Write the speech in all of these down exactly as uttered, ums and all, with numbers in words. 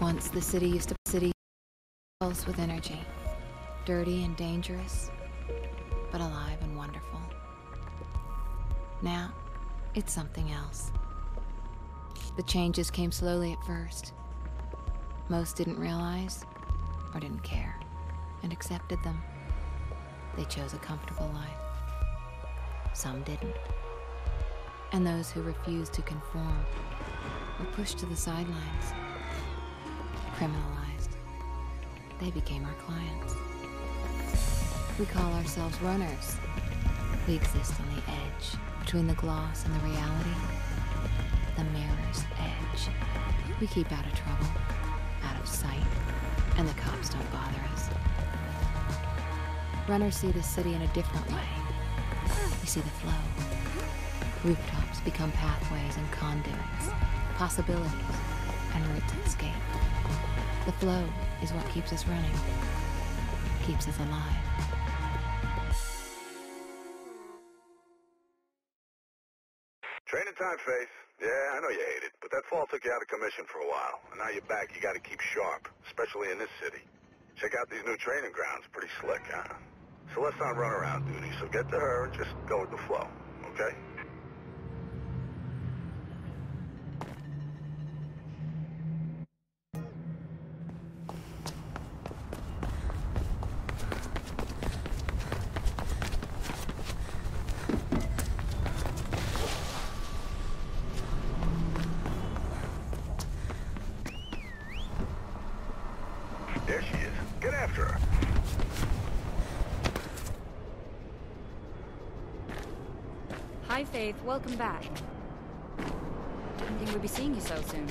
Once the city used to city pulse with energy. Dirty and dangerous, but alive and wonderful. Now, it's something else. The changes came slowly at first. Most didn't realize, or didn't care, and accepted them. They chose a comfortable life. Some didn't. And those who refused to conform were pushed to the sidelines, criminalized. They became our clients. We call ourselves runners. We exist on the edge, between the gloss and the reality. The mirror's edge. We keep out of trouble, out of sight, and the cops don't bother us. Runners see the city in a different way. We see the flow. Rooftops become pathways and conduits, possibilities, and routes to escape. The flow is what keeps us running, keeps us alive. Training time, Faith. Yeah, I know you hate it, but that fall took you out of commission for a while. And now you're back, you gotta keep sharp, especially in this city. Check out these new training grounds. Pretty slick, huh? Celeste's on runaround duty, so get to her and just go with the flow, okay? There she is. Get after her. Hi, Faith. Welcome back. Didn't think we'd be seeing you so soon.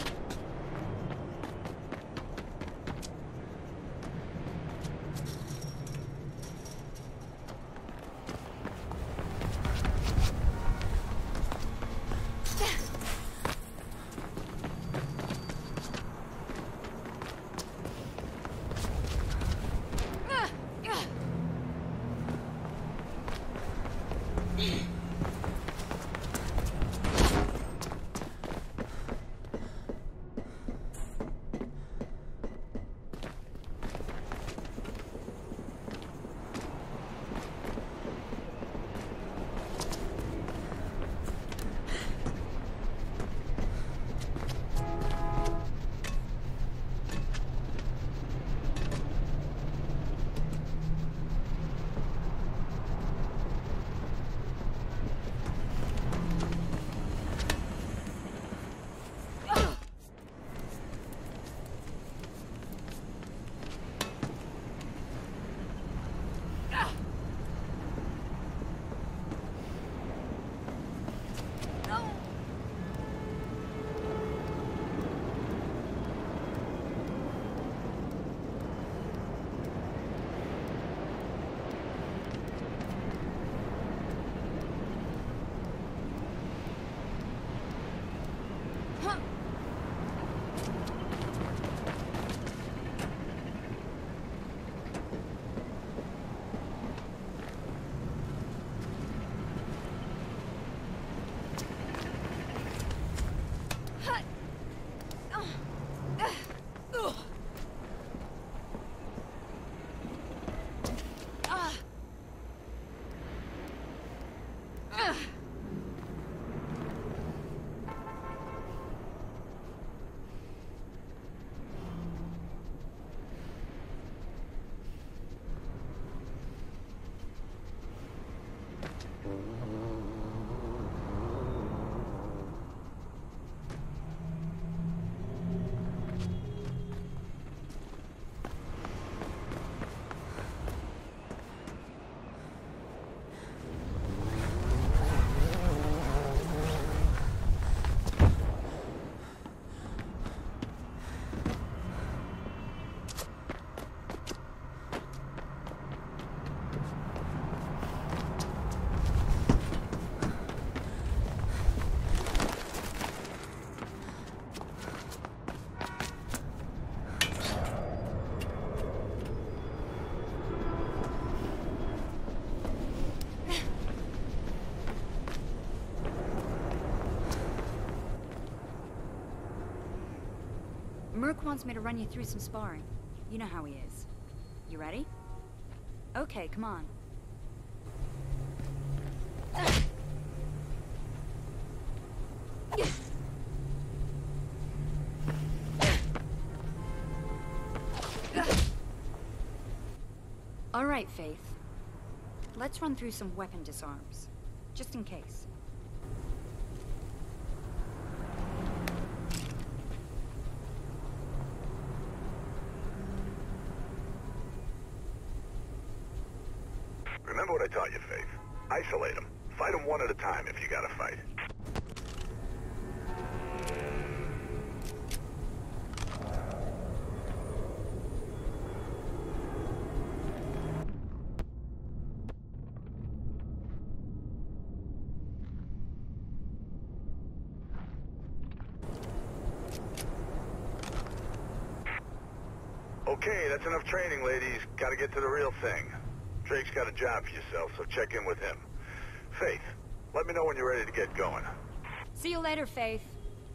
Merc wants me to run you through some sparring. You know how he is. You ready? Okay, come on. All right, Faith. Let's run through some weapon disarms, just in case. Remember what I taught you, Faith. Isolate them. Fight them one at a time if you gotta fight. Okay, that's enough training, ladies. Gotta get to the real thing. Drake's got a job for yourself, so check in with him. Faith, let me know when you're ready to get going. See you later, Faith.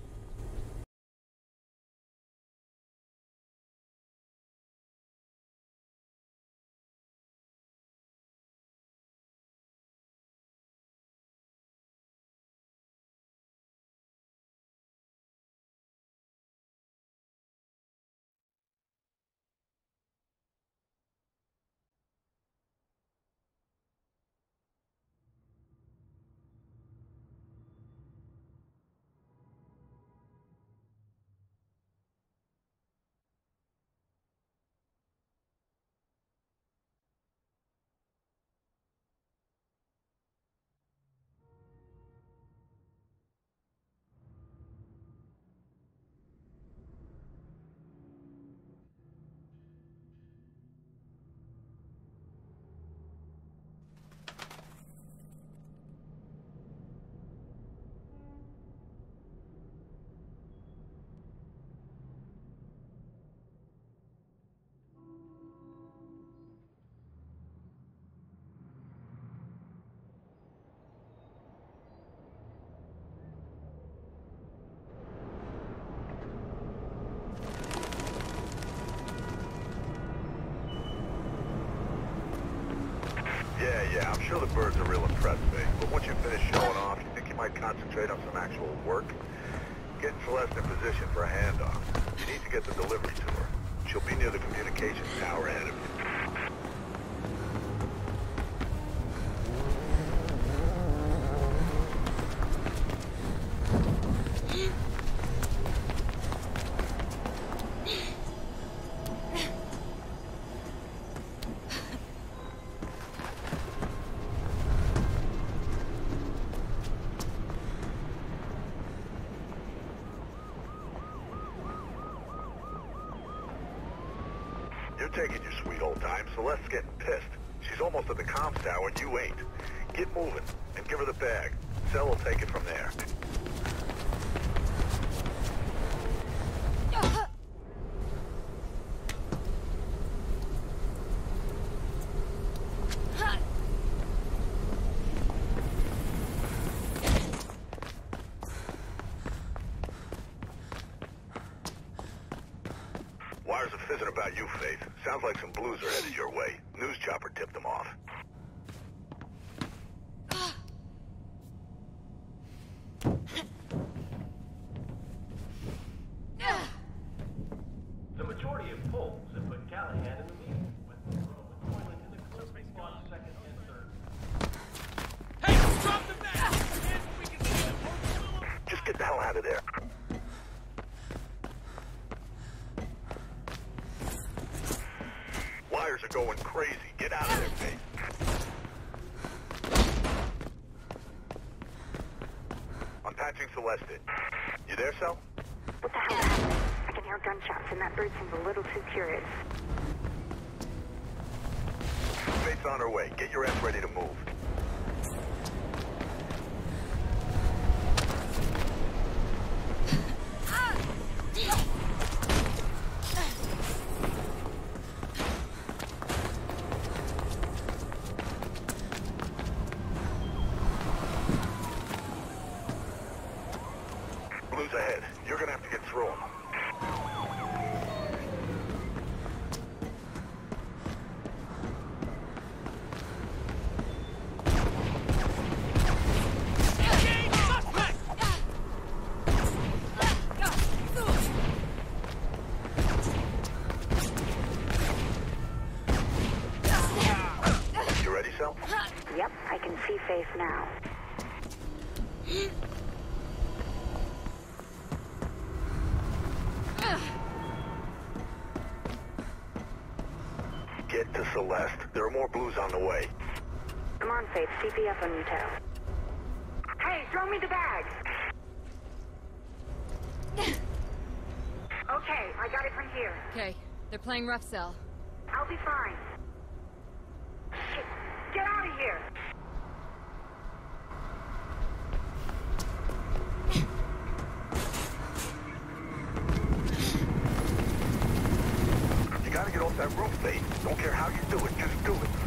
Yeah, yeah, I'm sure the birds are real impressed, Faith. But once you finish showing off, you think you might concentrate on some actual work? Getting Celeste in position for a handoff. You need to get the delivery to her. She'll be near the communications tower ahead of you. You're taking your sweet old time. Celeste's getting pissed. She's almost at the comms tower and you ain't. Get moving and give her the bag. Cell will take it from there. Wires are fizzing about you, Faith. Sounds like some blues are headed your way. News chopper tipped them off. The majority of polls have put Callahan in the lead, with Toylan in the closing spot second and third. Hey, drop the back! We can see them. Just get the hell out of there. Wires are going crazy. Get out of there, Faith. I'm patching Celeste in. You there, Cell? What the hell happened? I can hear gunshots, and that bird seems a little too curious. Faith's on her way. Get your ass ready to move. Blue's ahead. You're gonna have to get through them. Faith now. Get to Celeste. There are more blues on the way. Come on, Faith. C P F on your toe. Hey, throw me the bag! Okay, I got it from here. Okay, they're playing rough cell. I'll be fine. Shit, get out of here! You gotta get off that roof, Faith. Don't care how you do it, just do it.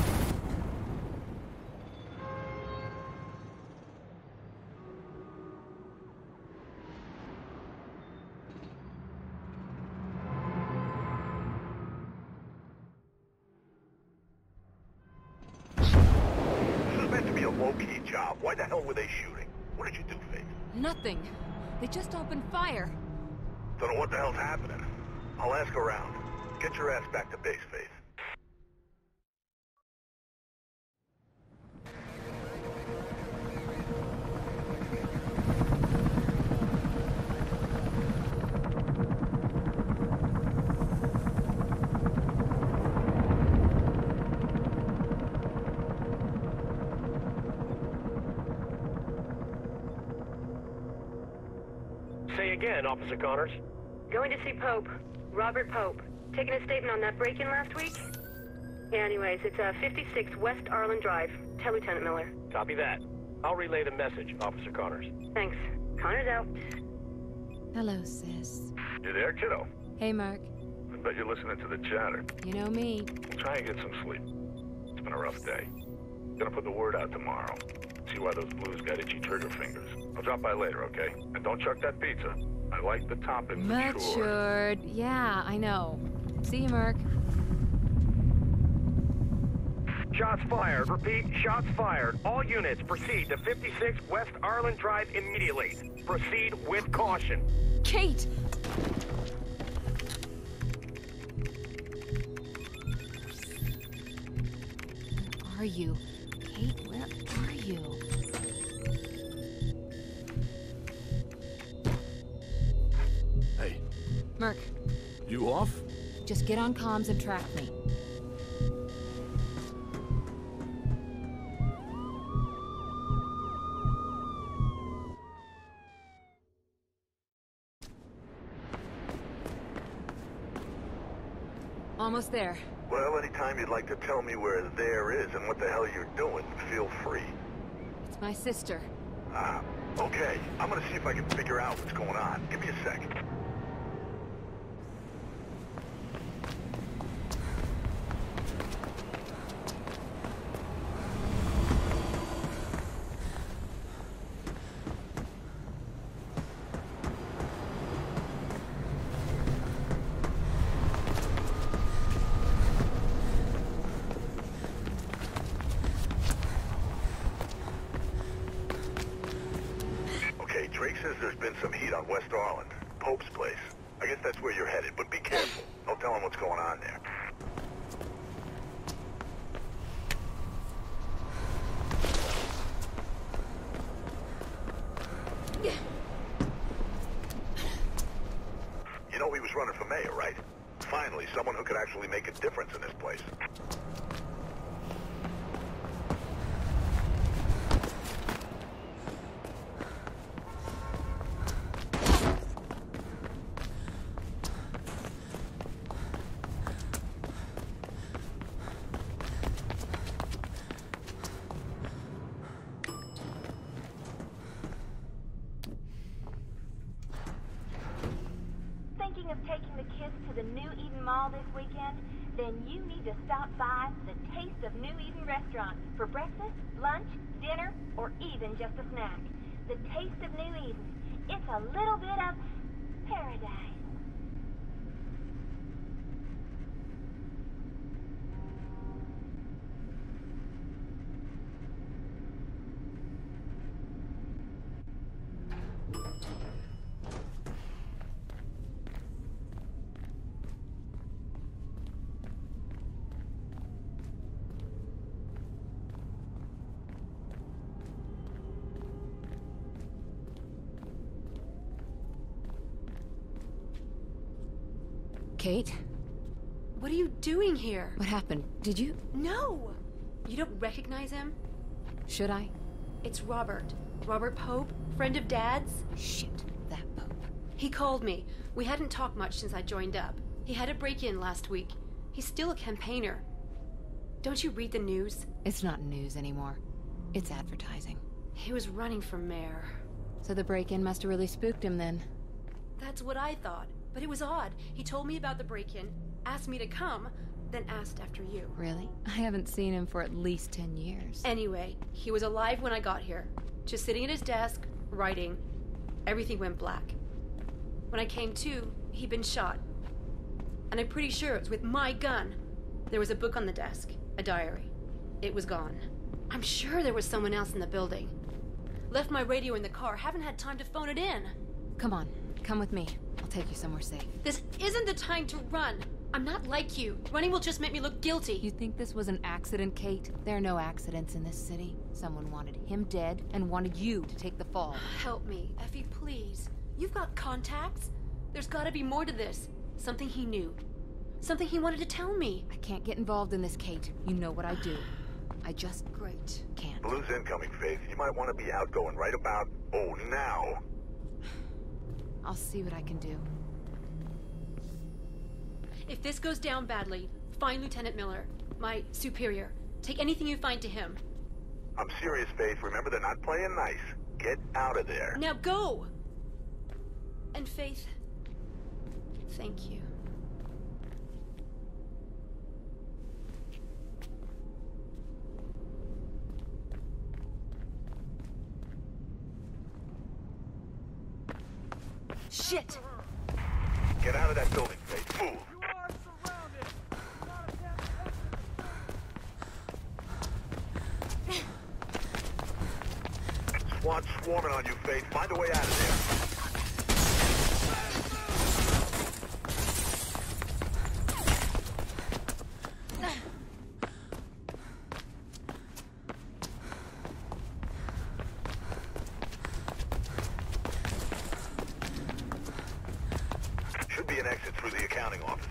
Low-key job. Why the hell were they shooting? What did you do, Faith? Nothing. They just opened fire. Don't know what the hell's happening. I'll ask around. Get your ass back to base, Faith. Say again, Officer Connors. Going to see Pope. Robert Pope. Taking a statement on that break-in last week? Yeah, anyways, it's uh, fifty-six West Arlen Drive. Tell Lieutenant Miller. Copy that. I'll relay the message, Officer Connors. Thanks. Connors out. Hello, sis. You there, kiddo? Hey, Mark. I bet you're listening to the chatter. You know me. Try and get some sleep. It's been a rough day. Gonna put the word out tomorrow. See why those blues got itchy trigger fingers. I'll drop by later, okay? And don't chuck that pizza. I like the toppings matured. Matured. Yeah, I know. See you, Mark. Shots fired. Repeat, shots fired. All units proceed to fifty-six West Arlen Drive immediately. Proceed with caution. Kate! Where are you? Kate, where are you? Hey, Merc, you off? just get on comms and track me. Almost there. Well, anytime you'd like to tell me where there is and what the hell you're doing, feel free. It's my sister. Ah, okay. I'm gonna see if I can figure out what's going on. Give me a sec. Drake says there's been some heat on West Arlen. Pope's place. I guess that's where you're headed, but be careful. Don't tell him what's going on there. You know he was running for mayor, right? Finally, someone who could actually make a difference in this place. Of taking the kids to the New Eden Mall this weekend, then you need to stop by the Taste of New Eden restaurant for breakfast, lunch, dinner, or even just a snack. The Taste of New Eden. It's a little bit of paradise. Kate? What are you doing here? What happened? Did you? No! You don't recognize him? Should I? It's Robert. Robert Pope, friend of Dad's. Shit, that Pope. He called me. We hadn't talked much since I joined up. He had a break-in last week. He's still a campaigner. Don't you read the news? It's not news anymore. It's advertising. He was running for mayor. So the break-in must have really spooked him then. That's what I thought. But it was odd. He told me about the break-in, asked me to come, then asked after you. Really? I haven't seen him for at least ten years. Anyway, he was alive when I got here. Just sitting at his desk, writing. Everything went black. When I came to, he'd been shot. And I'm pretty sure it was with my gun. There was a book on the desk, a diary. It was gone. I'm sure there was someone else in the building. Left my radio in the car, haven't had time to phone it in. Come on, come with me. I'll take you somewhere safe. This isn't the time to run. I'm not like you. Running will just make me look guilty. You think this was an accident, Kate? There are no accidents in this city. Someone wanted him dead and wanted you to take the fall. Help me, Effie, please. You've got contacts. There's gotta be more to this. Something he knew. Something he wanted to tell me. I can't get involved in this, Kate. You know what I do. I just... Great. Can't. Blue's incoming, Faith. You might want to be outgoing right about... oh, now. I'll see what I can do. If this goes down badly, find Lieutenant Miller, my superior. Take anything you find to him. I'm serious, Faith. Remember, they're not playing nice. Get out of there. Now go! And Faith, thank you. Shit! Get out of that building, Faith. Move. You are surrounded. Not a damn SWAT swarming on you, Faith. Find a way out of there. Should be an exit through the accounting offices.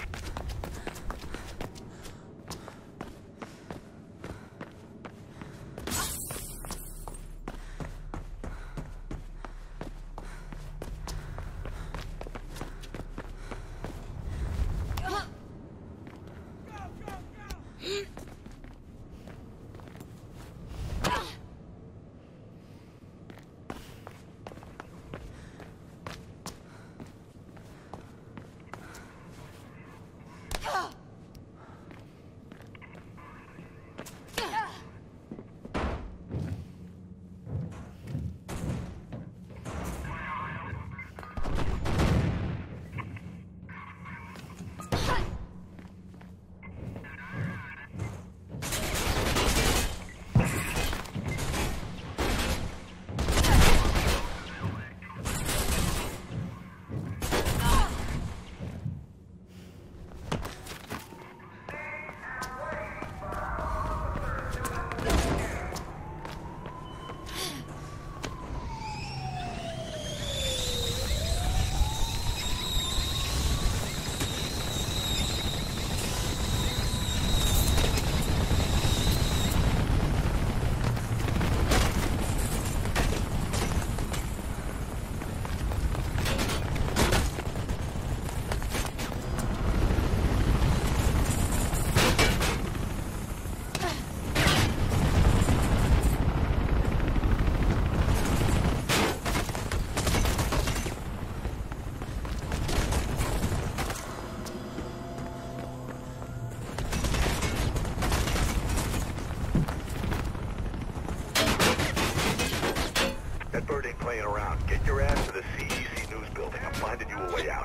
That bird ain't playing around. Get your ass to the C E C News building. I'm finding you a way out.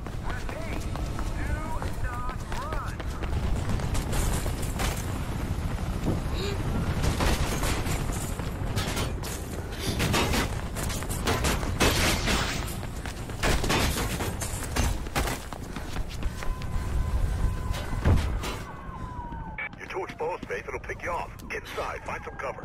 You're too exposed, Faith. It'll pick you off. Get inside. Find some cover.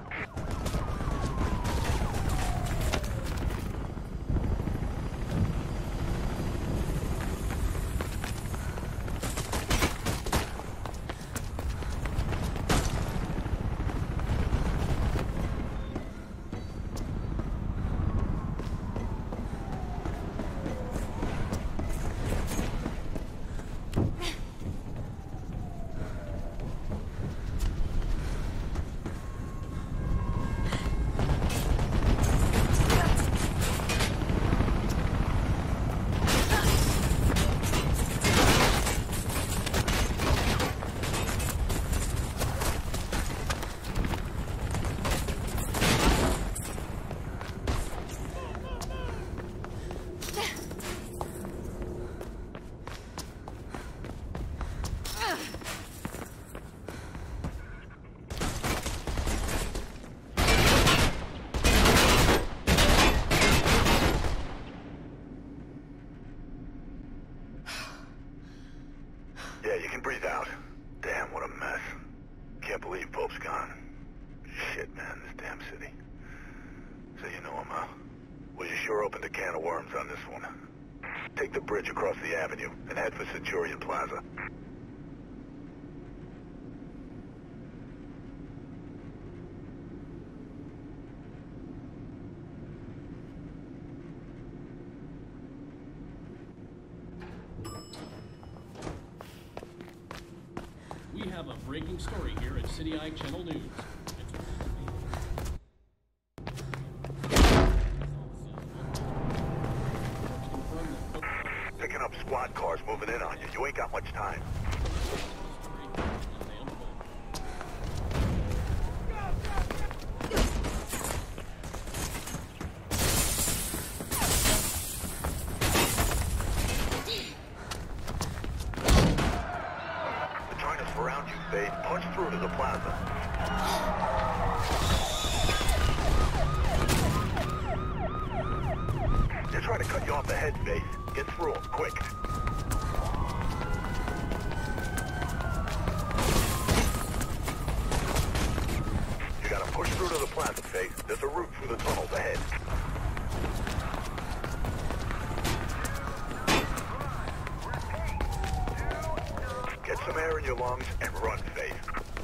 opened a can of worms on this one. Take the bridge across the avenue and head for Centurion Plaza. We have a breaking story here at City Eye Channel News. Picking up squad cars moving in on you. You ain't got much time. They're trying to surround you, Faith. Punch through to the plaza. They're trying to cut you off the head, Faith. Get through them, quick. You gotta push through to the plaza, Faith. There's a route through the tunnels ahead. Get some air in your lungs and run, Faith.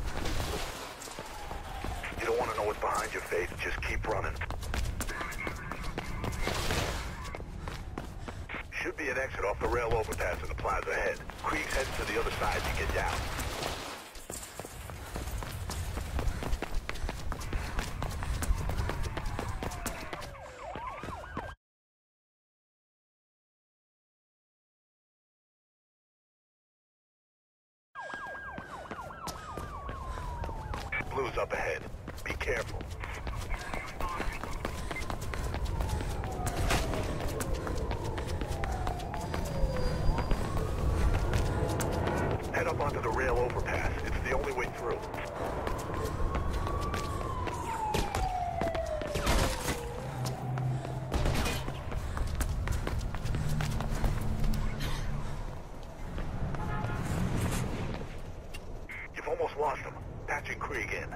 You don't want to know what's behind you, Faith. Just keep running. Should be an exit off the rail overpass in the plaza ahead. Krieg's heading to the other side to get down. Blue's up ahead. Be careful. Head up onto the rail overpass. It's the only way through. You've almost lost them. Patching Krieg in.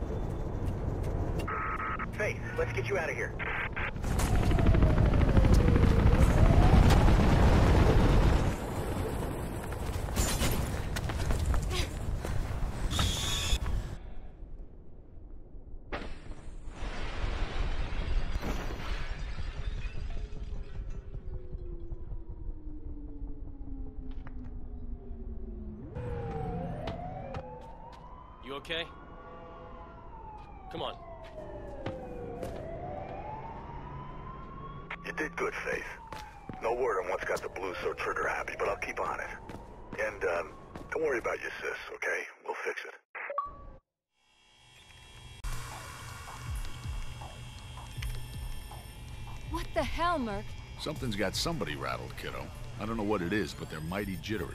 Faith, let's get you out of here. You okay? Come on. You did good, Faith. No word on what's got the Blues so trigger happy, but I'll keep on it. And, um, don't worry about your sis, okay? We'll fix it. What the hell, Merc? Something's got somebody rattled, kiddo. I don't know what it is, but they're mighty jittery.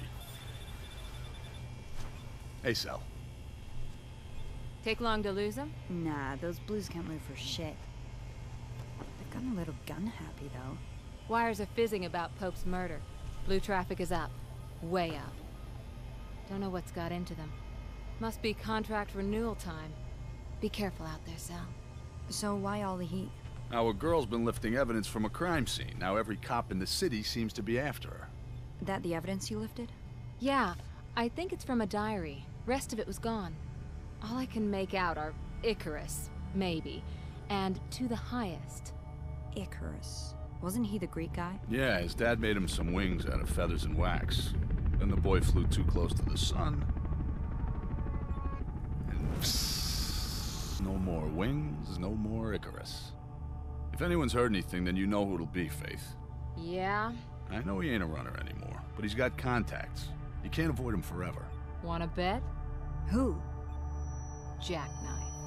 Hey, Sal. Take long to lose him? Nah, those Blues can't move for shit. They've gotten a little gun happy, though. Wires are fizzing about Pope's murder. Blue traffic is up. Way up. Don't know what's got into them. Must be contract renewal time. Be careful out there, Sal. So why all the heat? Our girl's been lifting evidence from a crime scene. Now every cop in the city seems to be after her. That the evidence you lifted? Yeah, I think it's from a diary. Rest of it was gone. All I can make out are Icarus, maybe, and to the highest. Icarus. Wasn't he the Greek guy? Yeah, his dad made him some wings out of feathers and wax. Then the boy flew too close to the sun. And psst, no more wings, no more Icarus. If anyone's heard anything, then you know who it'll be, Faith. Yeah? I know he ain't a runner anymore, but he's got contacts. You can't avoid him forever. Wanna bet? Who? Jackknife.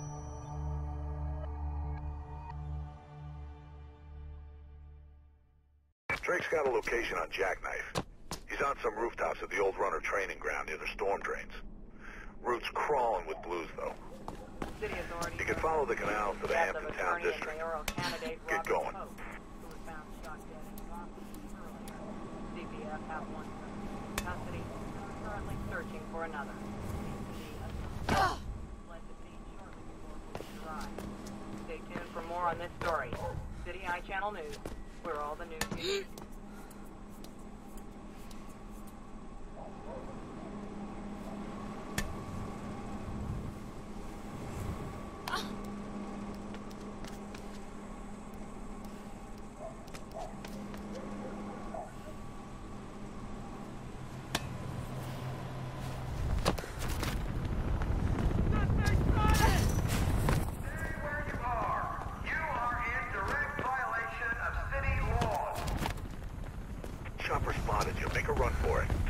Drake's got a location on Jackknife. He's on some rooftops at the old runner training ground near the storm drains. Route's crawling with Blues, though. You can follow the canal to the Hampton Town District. Get going. C P F have one custody, currently searching for another. Fled the scene shortly before police arrived. Stay tuned for more on this story. City Eye Channel News. We're all Chopper spotted you. Make a run for it.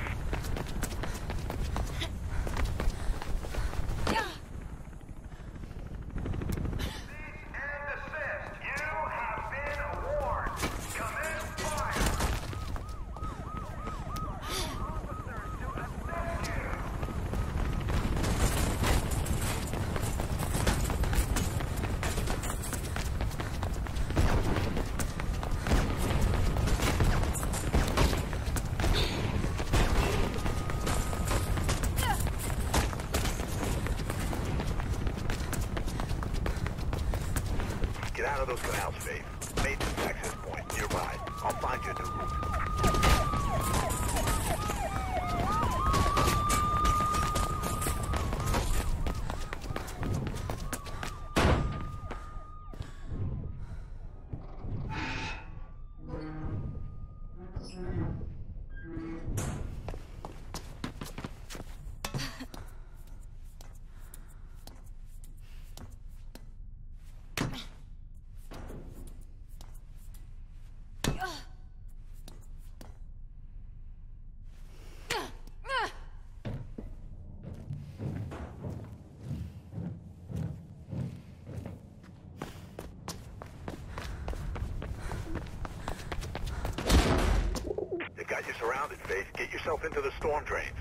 Get out of those canals, Faith. Maintenance access point nearby. I'll find you a new route. Got you surrounded, Faith. Get yourself into the storm drains.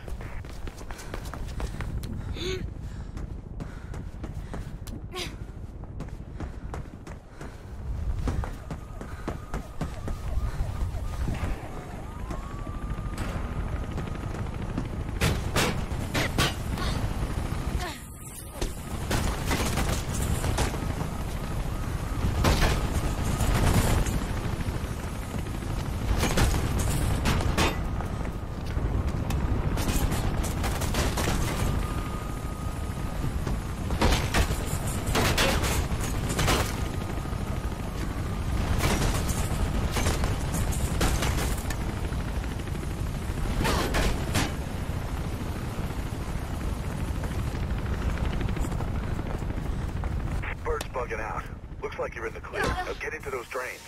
Bugging out. Looks like you're in the clear. Now get into those drains.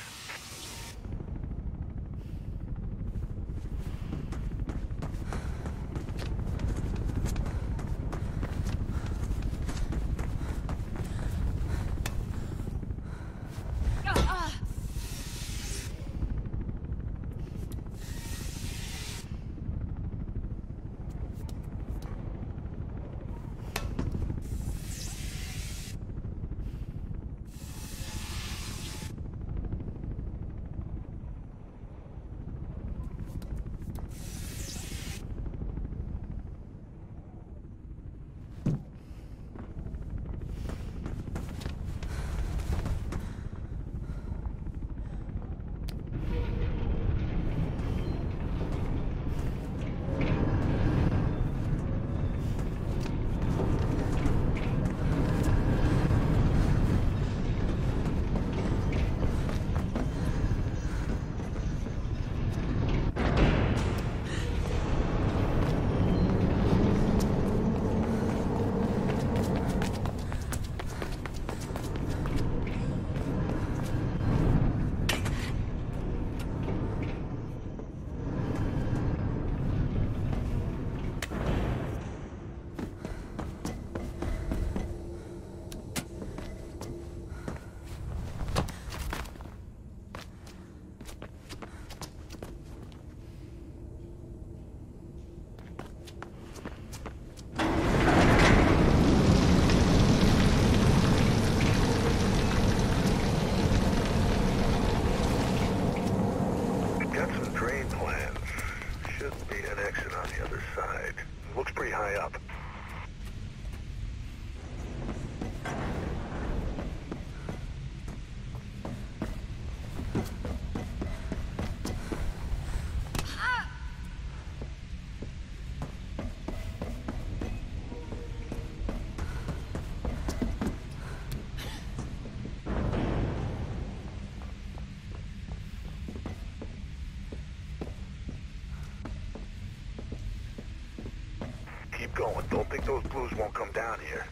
going. Don't think those blues won't come down here.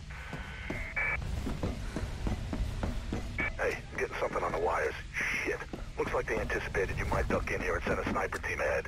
Hey, I'm getting something on the wires. Shit. Looks like they anticipated you might duck in here and send a sniper team ahead.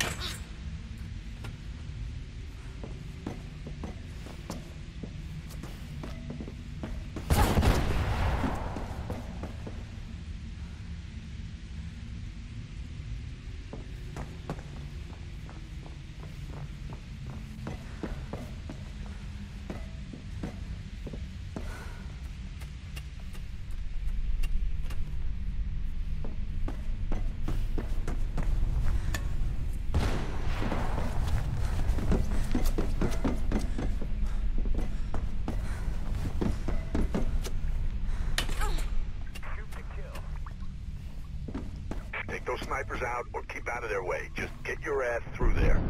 Those snipers out or keep out of their way. Just get your ass through there.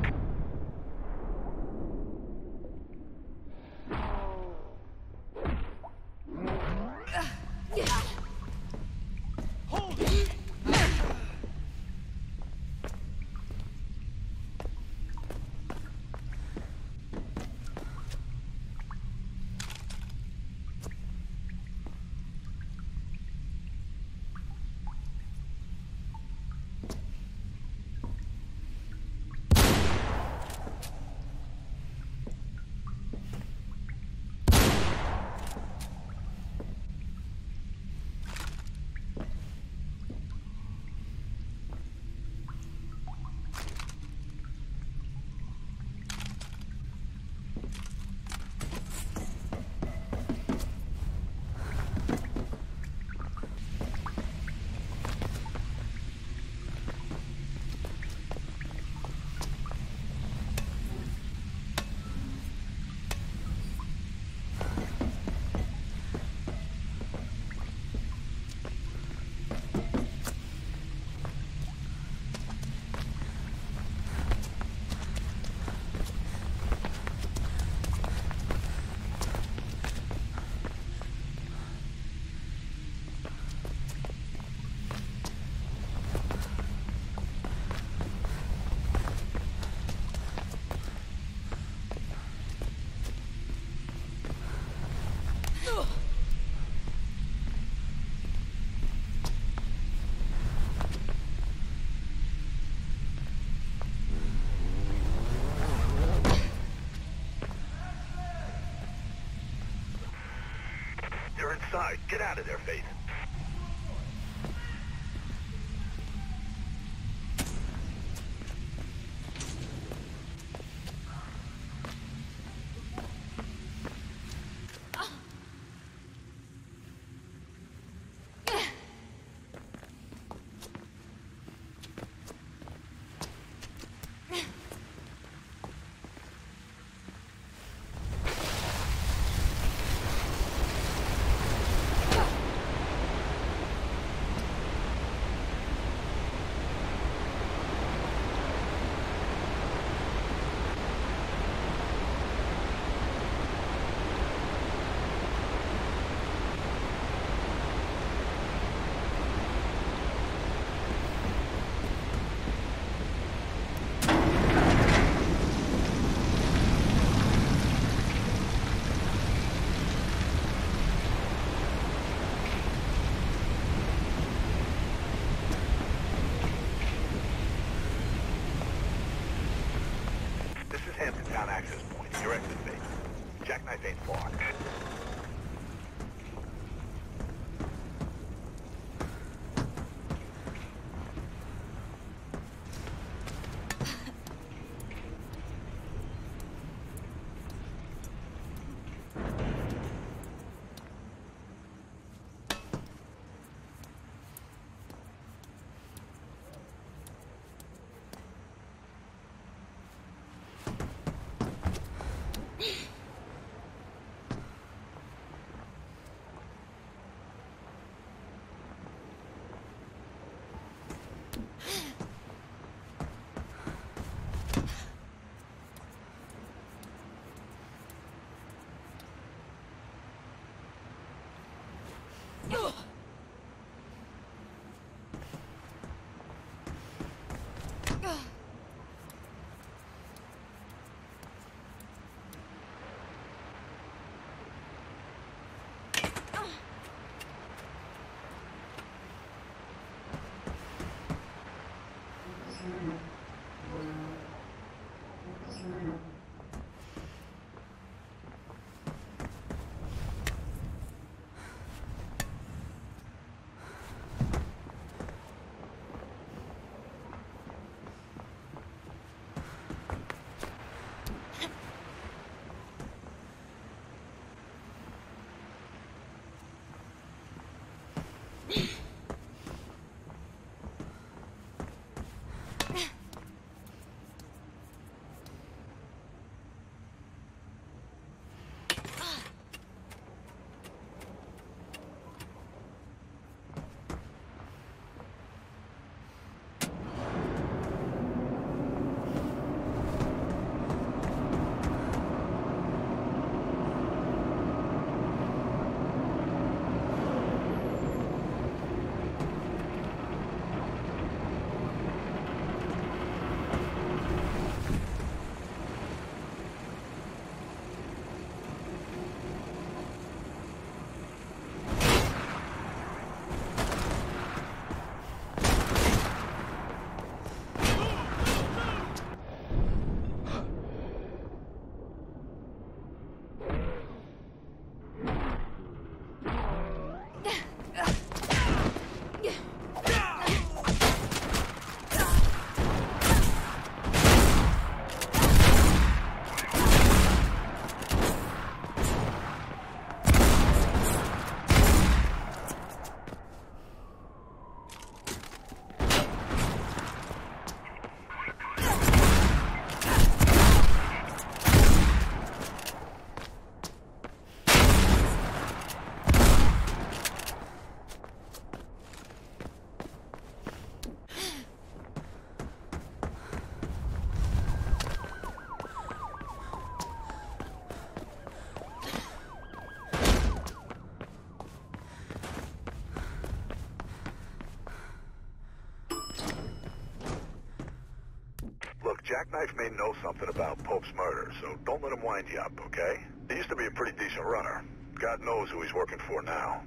You're inside. Get out of there, Faith. Hampton access point. Your exit base. Jackknife ain't far. Jackknife may know something about Pope's murder, so don't let him wind you up, okay? He used to be a pretty decent runner. God knows who he's working for now.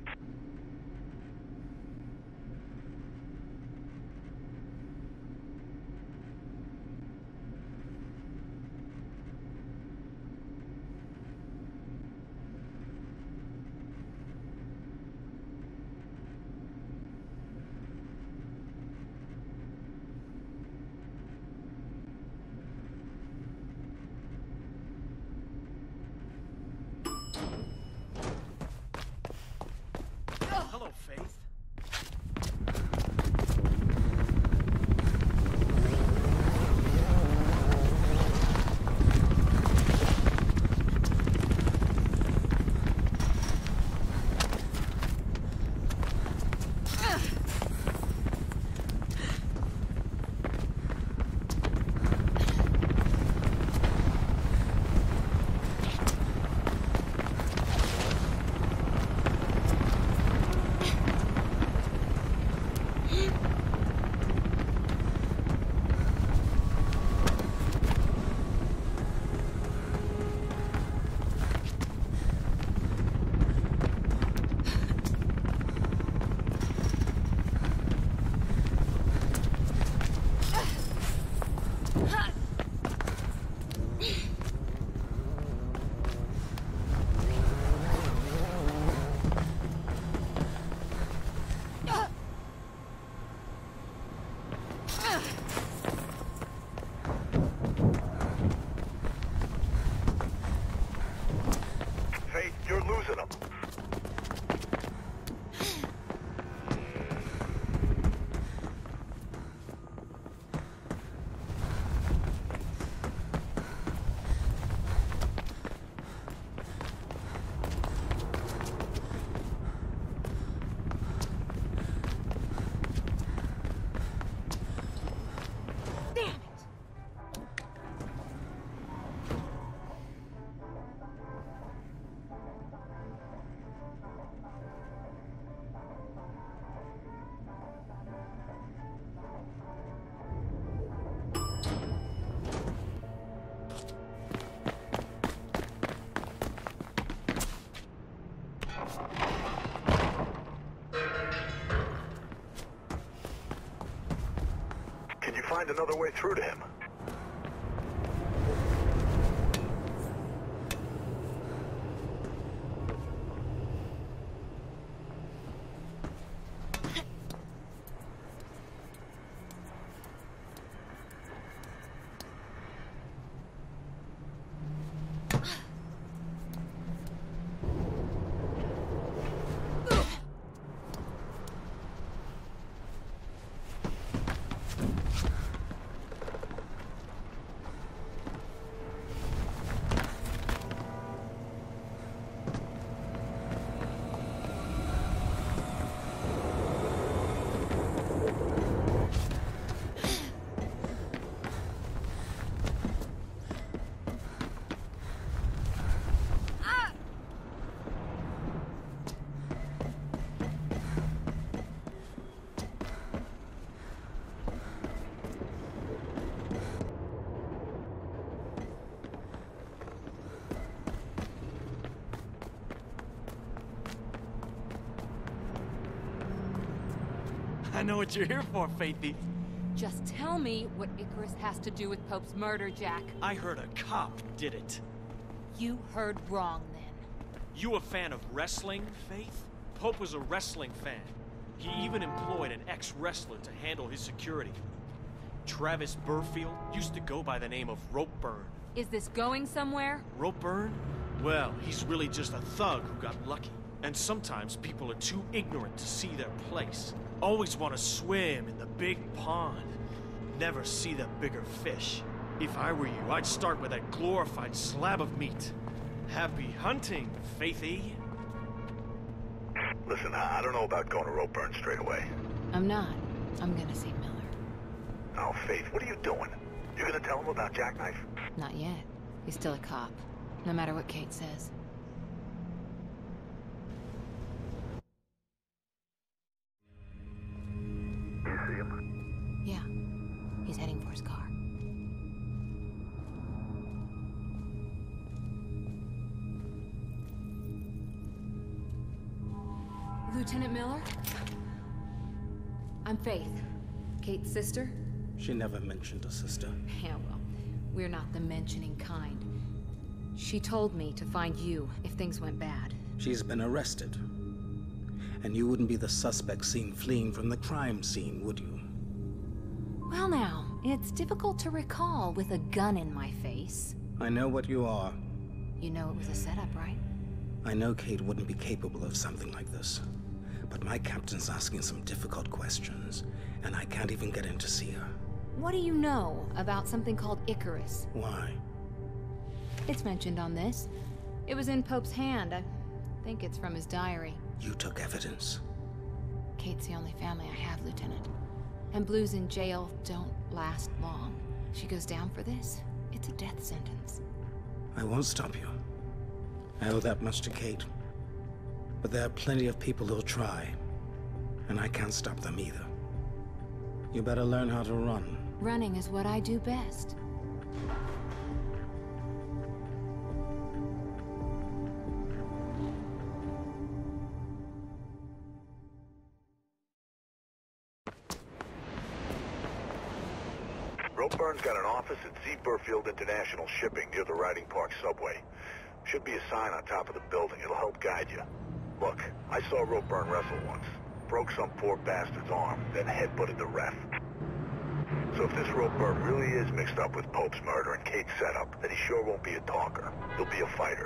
find another way through to him. I know what you're here for, Faithy. Just tell me what Icarus has to do with Pope's murder, Jack. I heard a cop did it. You heard wrong, then. You a fan of wrestling, Faith? Pope was a wrestling fan. He even employed an ex-wrestler to handle his security. Travis Burfield used to go by the name of Ropeburn. Is this going somewhere? Ropeburn? Well, he's really just a thug who got lucky. And sometimes people are too ignorant to see their place. Always want to swim in the big pond. Never see the bigger fish. If I were you, I'd start with that glorified slab of meat. Happy hunting, Faithy. Listen, I I don't know about going to Ropeburn straight away. I'm not. I'm gonna see Miller. Oh, Faith, what are you doing? You gonna tell him about Jackknife? Not yet. He's still a cop, no matter what Kate says. You see him? Yeah. He's heading for his car. Lieutenant Miller? I'm Faith. Kate's sister? She never mentioned a sister. Yeah, well, we're not the mentioning kind. She told me to find you if things went bad. She's been arrested. And you wouldn't be the suspect seen fleeing from the crime scene, would you? Well now, it's difficult to recall with a gun in my face. I know what you are. You know it was a setup, right? I know Kate wouldn't be capable of something like this. But my captain's asking some difficult questions, and I can't even get in to see her. What do you know about something called Icarus? Why? It's mentioned on this. It was in Pope's hand. I think it's from his diary. You took evidence. Kate's the only family I have, Lieutenant. And Blues in jail don't last long. She goes down for this, it's a death sentence. I won't stop you. I owe that much to Kate. But there are plenty of people who'll try. And I can't stop them either. You better learn how to run. Running is what I do best. Ropeburn's got an office at Z. Burfield International Shipping near the Riding Park subway. Should be a sign on top of the building. It'll help guide you. Look, I saw Ropeburn wrestle once. Broke some poor bastard's arm, then headbutted the ref. So if this Ropeburn really is mixed up with Pope's murder and Kate's setup, then he sure won't be a talker. He'll be a fighter.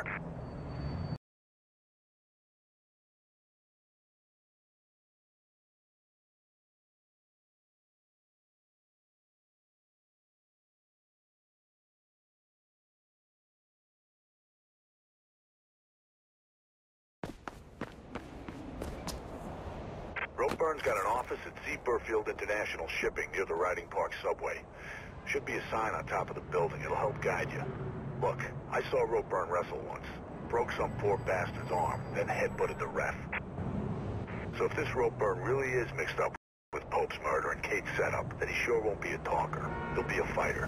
Ropeburn's got an office at Z. Burfield International Shipping near the Riding Park subway. Should be a sign on top of the building. It'll help guide you. Look, I saw Ropeburn wrestle once. Broke some poor bastard's arm, then headbutted the ref. So if this Ropeburn really is mixed up with Pope's murder and Kate's setup, then he sure won't be a talker. He'll be a fighter.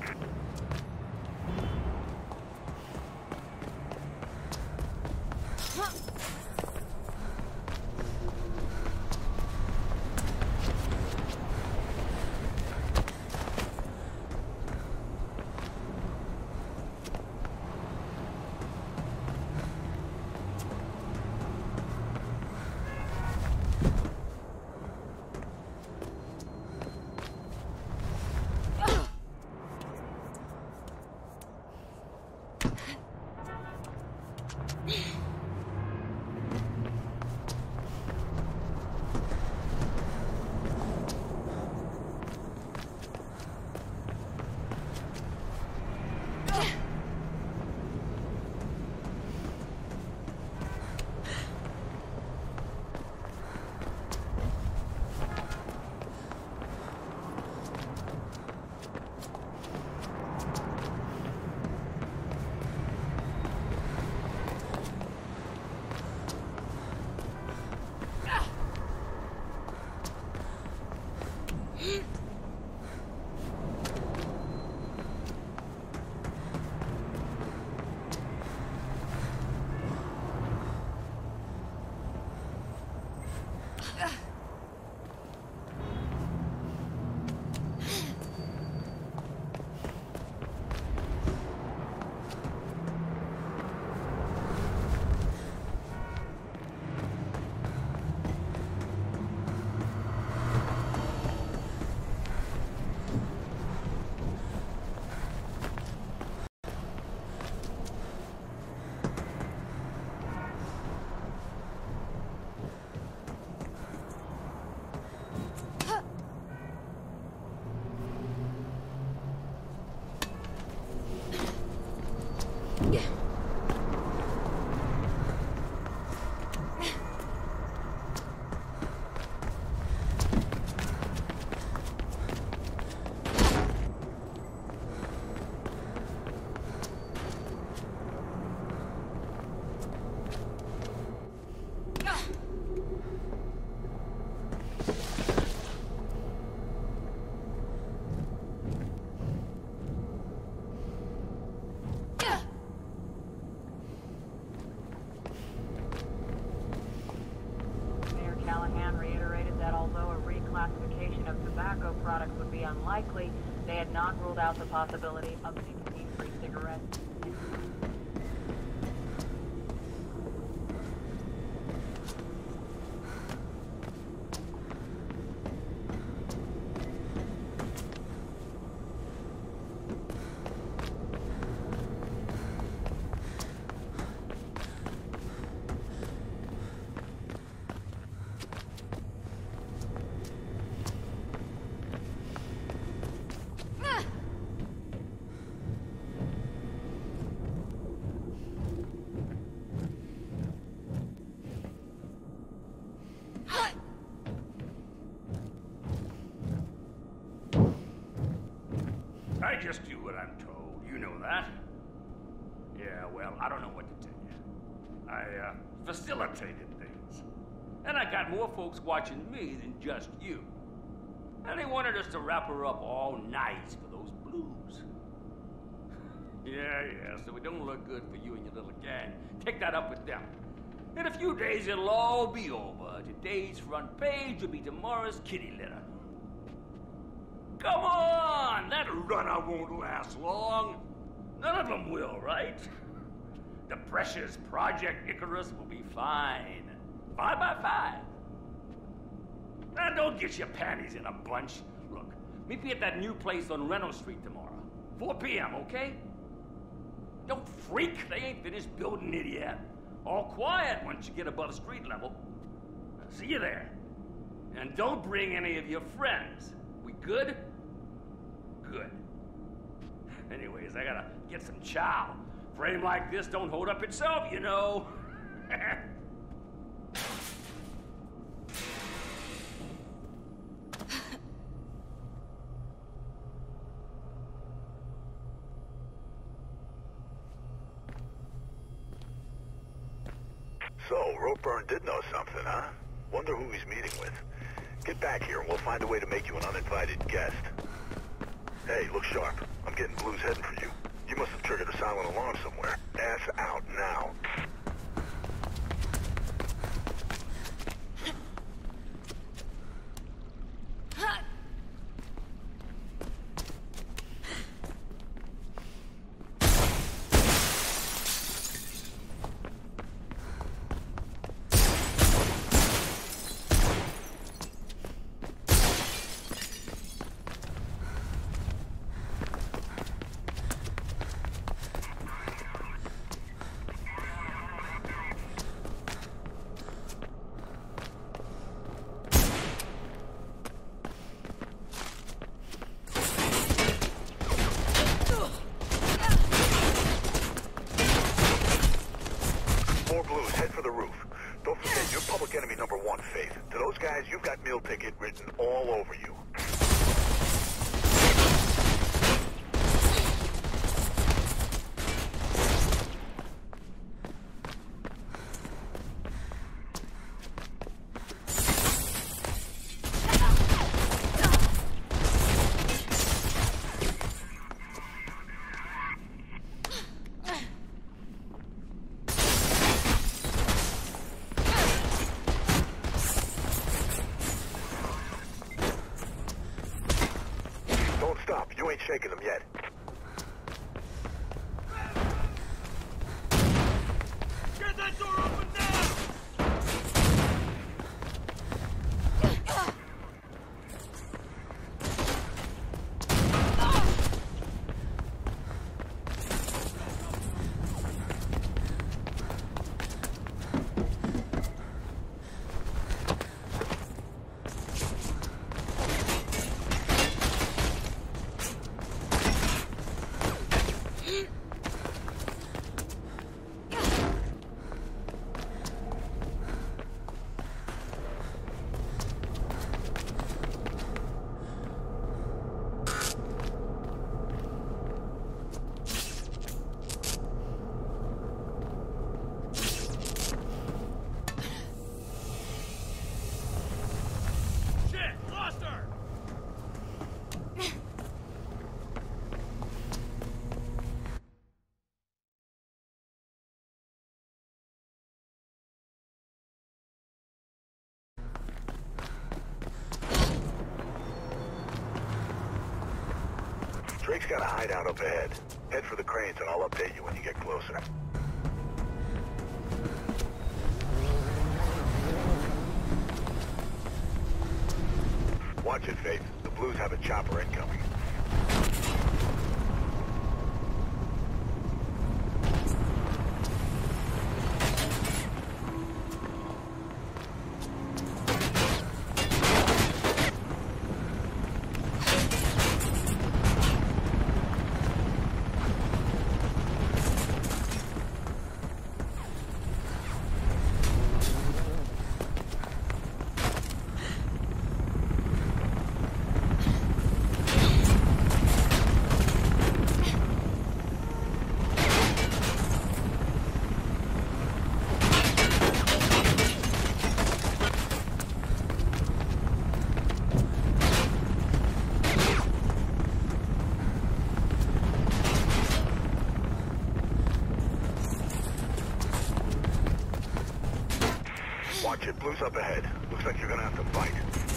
likely they had not ruled out the possibility of sixteen free cigarettes. I just do what I'm told. You know that. Yeah, well, I don't know what to tell you. I, uh, facilitated things. And I got more folks watching me than just you. And they wanted us to wrap her up all nice for those blues. Yeah, yeah, so it don't look good for you and your little gang. Take that up with them. In a few days, it'll all be over. Today's front page will be tomorrow's kitty litter. Come on! That runner won't last long. None of them will, right? The precious Project Icarus will be fine. Five by five. Now, don't get your panties in a bunch. Look, meet me at that new place on Reynolds Street tomorrow. four p m, okay? Don't freak. They ain't finished building it yet. All quiet once you get above street level. See you there. And don't bring any of your friends. We good? Good. Anyways, I gotta get some chow. Frame like this don't hold up itself, you know. So, Ropeburn did know something, huh? Wonder who he's meeting with. Get back here and we'll find a way to make you an uninvited guest. Hey, look sharp. I'm getting blues heading for you. You must have triggered a silent alarm somewhere. Ass out now. You've got meal ticket written all over you. You ain't shaking them yet. Get that door open now! Drake's got a hideout up ahead. Head for the cranes and I'll update you when you get closer. Watch it, Faith. The Blues have a chopper incoming. Watch it, Blue's up ahead. Looks like you're gonna have to fight.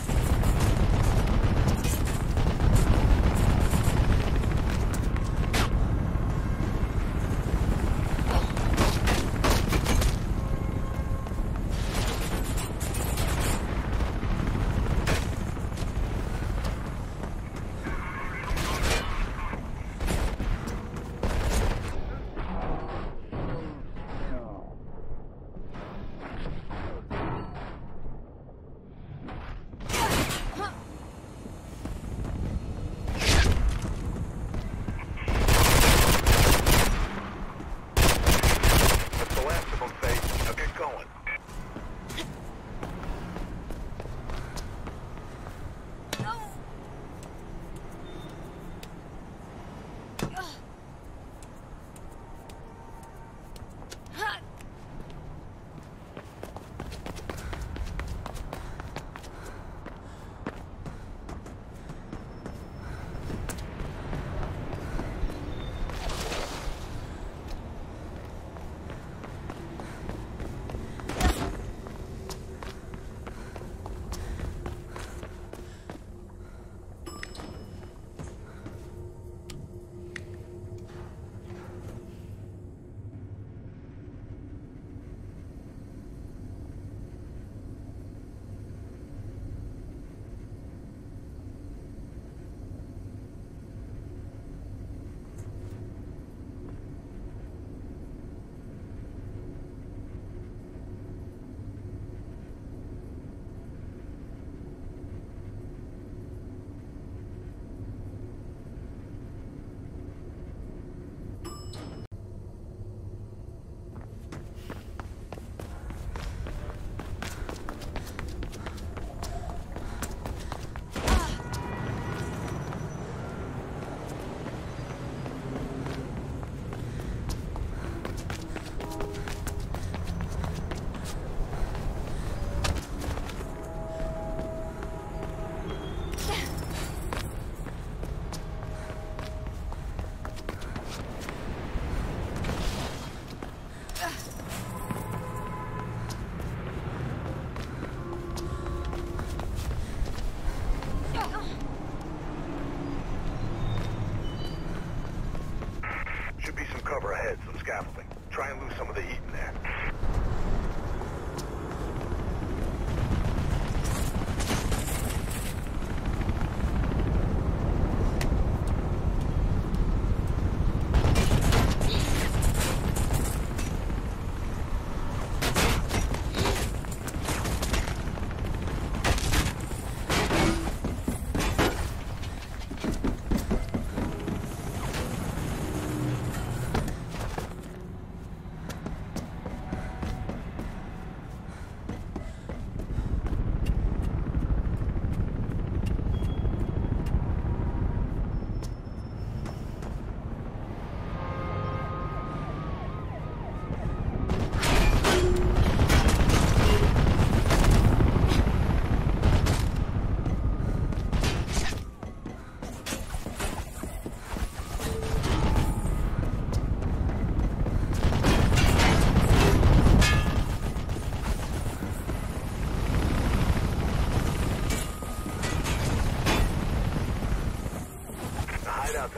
Cover ahead, some scaffolding. Try and lose some of the heat in there.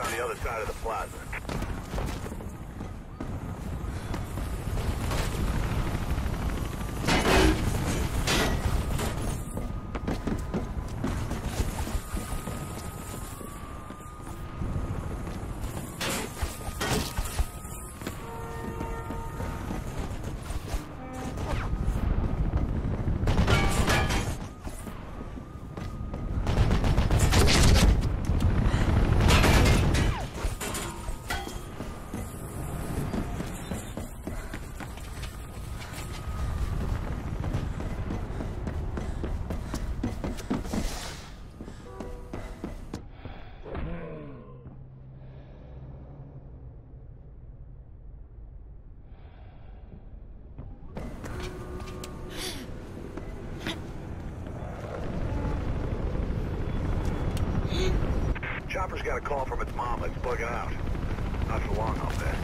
on the other side of the plaza. Chopper's got a call from its mom that's bugging out. Not for long, I'll bet.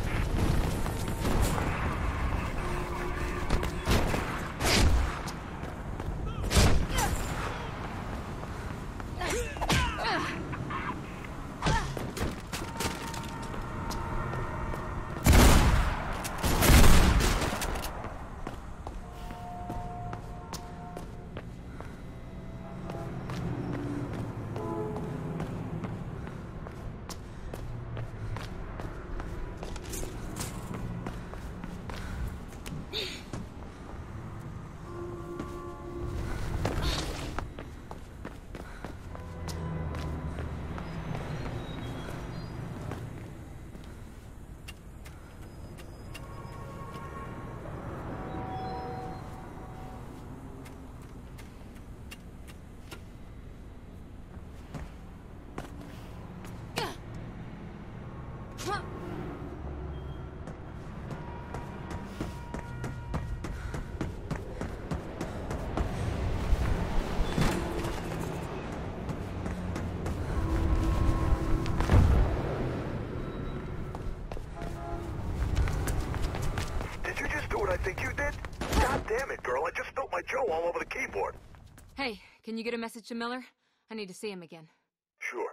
I think you did? God damn it, girl. I just spilled my Joe all over the keyboard. Hey, can you get a message to Miller? I need to see him again. Sure.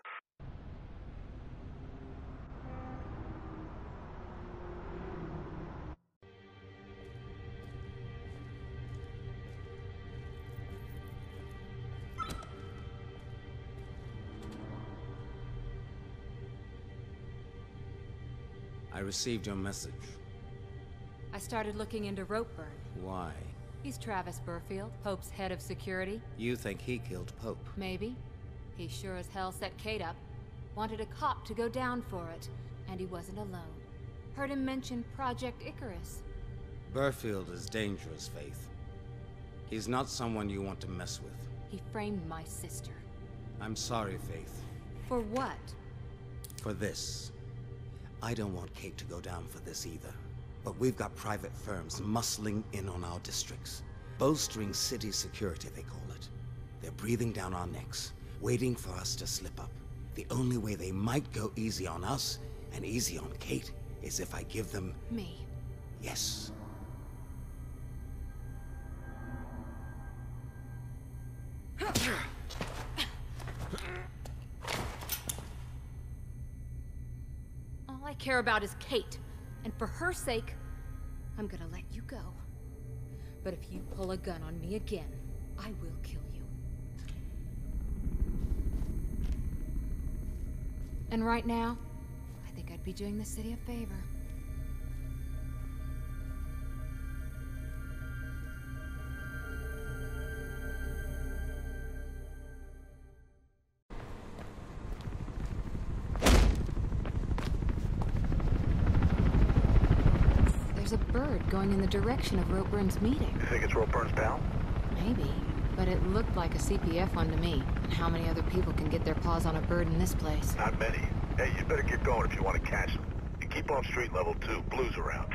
I received your message. I started looking into Ropeburn. Why? He's Travis Burfield, Pope's head of security. You think he killed Pope? Maybe. He sure as hell set Kate up. Wanted a cop to go down for it. And he wasn't alone. Heard him mention Project Icarus. Burfield is dangerous, Faith. He's not someone you want to mess with. He framed my sister. I'm sorry, Faith. For what? For this. I don't want Kate to go down for this either. But we've got private firms muscling in on our districts. Bolstering city security, they call it. They're breathing down our necks, waiting for us to slip up. The only way they might go easy on us, and easy on Kate, is if I give them... me. Yes. All I care about is Kate. And for her sake, I'm gonna let you go. But if you pull a gun on me again, I will kill you. And right now, I think I'd be doing the city a favor. There's a bird going in the direction of Ropeburn's meeting. You think it's Ropeburn's pal? Maybe, but it looked like a C P F one to me. And how many other people can get their paws on a bird in this place? Not many. Hey, you better get going if you want to catch them. And keep off street level two. Blue's around.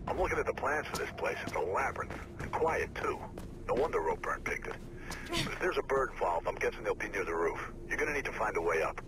I'm looking at the plans for this place. It's a labyrinth. And quiet, too. No wonder Ropeburn picked it. But if there's a bird involved, I'm guessing they'll be near the roof. You're gonna need to find a way up.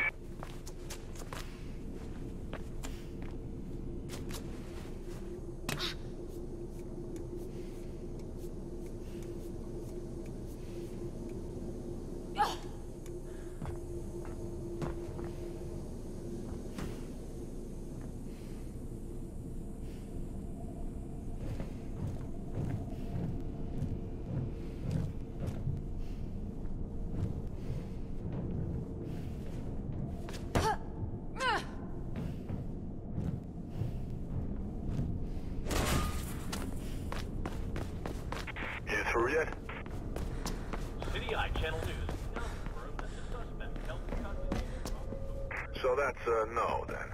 Through yet? City Eye Channel News now confirmed that the suspect held custody. So that's a no, then.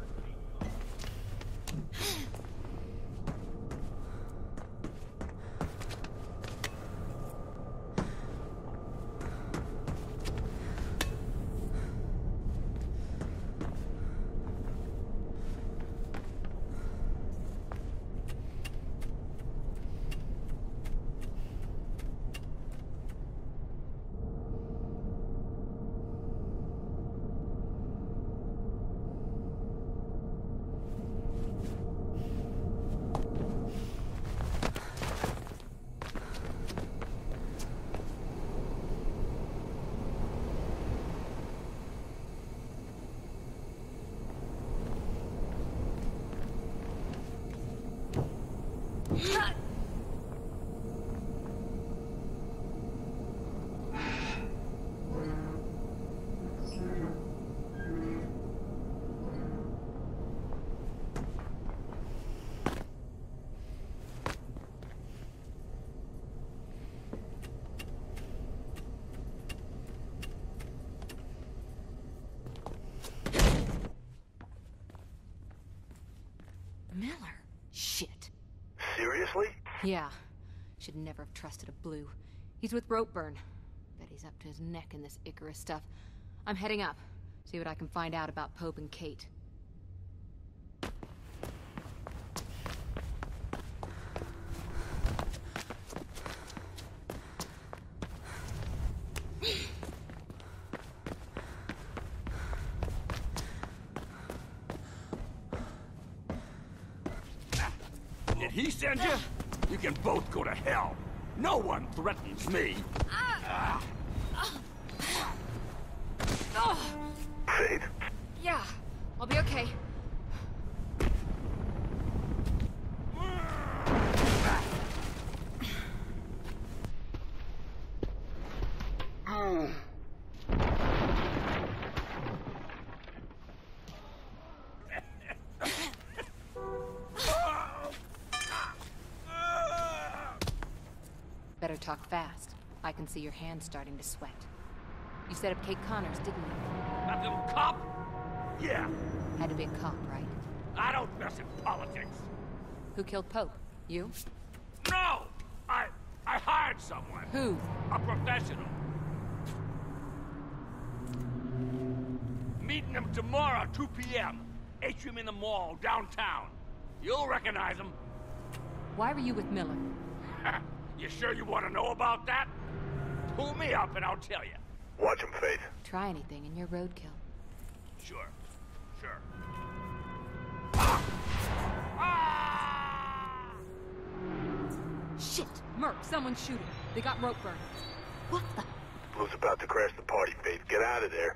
Miller. Shit. Seriously? Yeah. Should never have trusted a Blue. He's with Ropeburn. Bet he's up to his neck in this Icarus stuff. I'm heading up. See what I can find out about Pope and Kate. Did he send you? You can both go to hell. No one threatens me. Ah. Faith? Yeah, I'll be okay. Better talk fast. I can see your hands starting to sweat. You set up Kate Connors, didn't you? That little cop? Yeah. Had to be a cop, right? I don't mess in politics. Who killed Pope? You? No! I... I hired someone. Who? A professional. Meeting him tomorrow, two P M Atrium in the mall, downtown. You'll recognize him. Why were you with Miller? You sure you want to know about that? Pull me up and I'll tell you. Watch him, Faith. Try anything in your roadkill. Sure. Sure. Ah! Ah! Shit! Merc, someone's shooting. They got Ropeburn. What the? Blue's about to crash the party, Faith. Get out of there.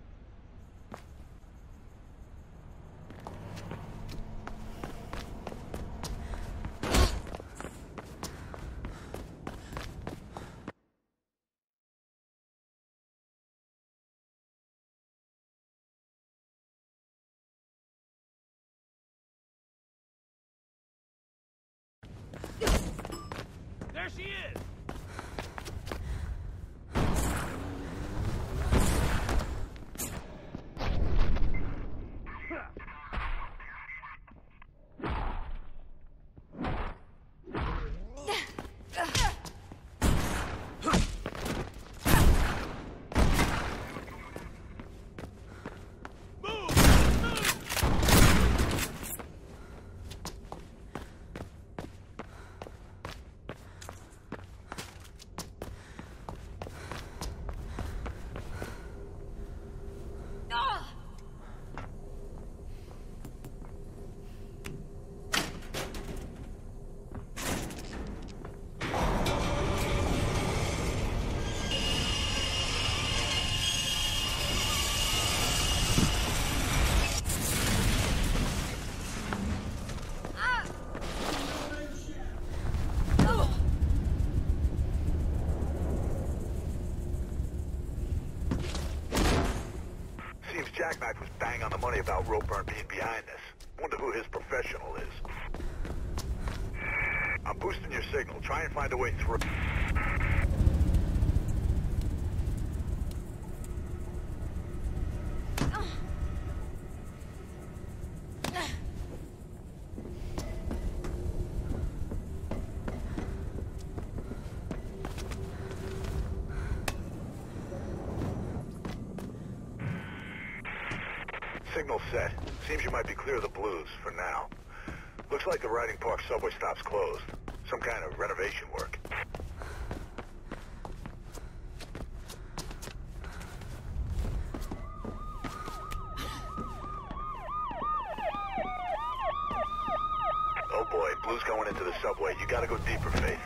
There she is! Mac was bang on the money about Roburn being behind this. Wonder who his professional is. I'm boosting your signal. Try and find a way through. Signal set. Seems you might be clear of the blues, for now. Looks like the Riding Park subway stop's closed. Some kind of renovation work. Oh boy, Blue's going into the subway. You gotta go deeper, Faith.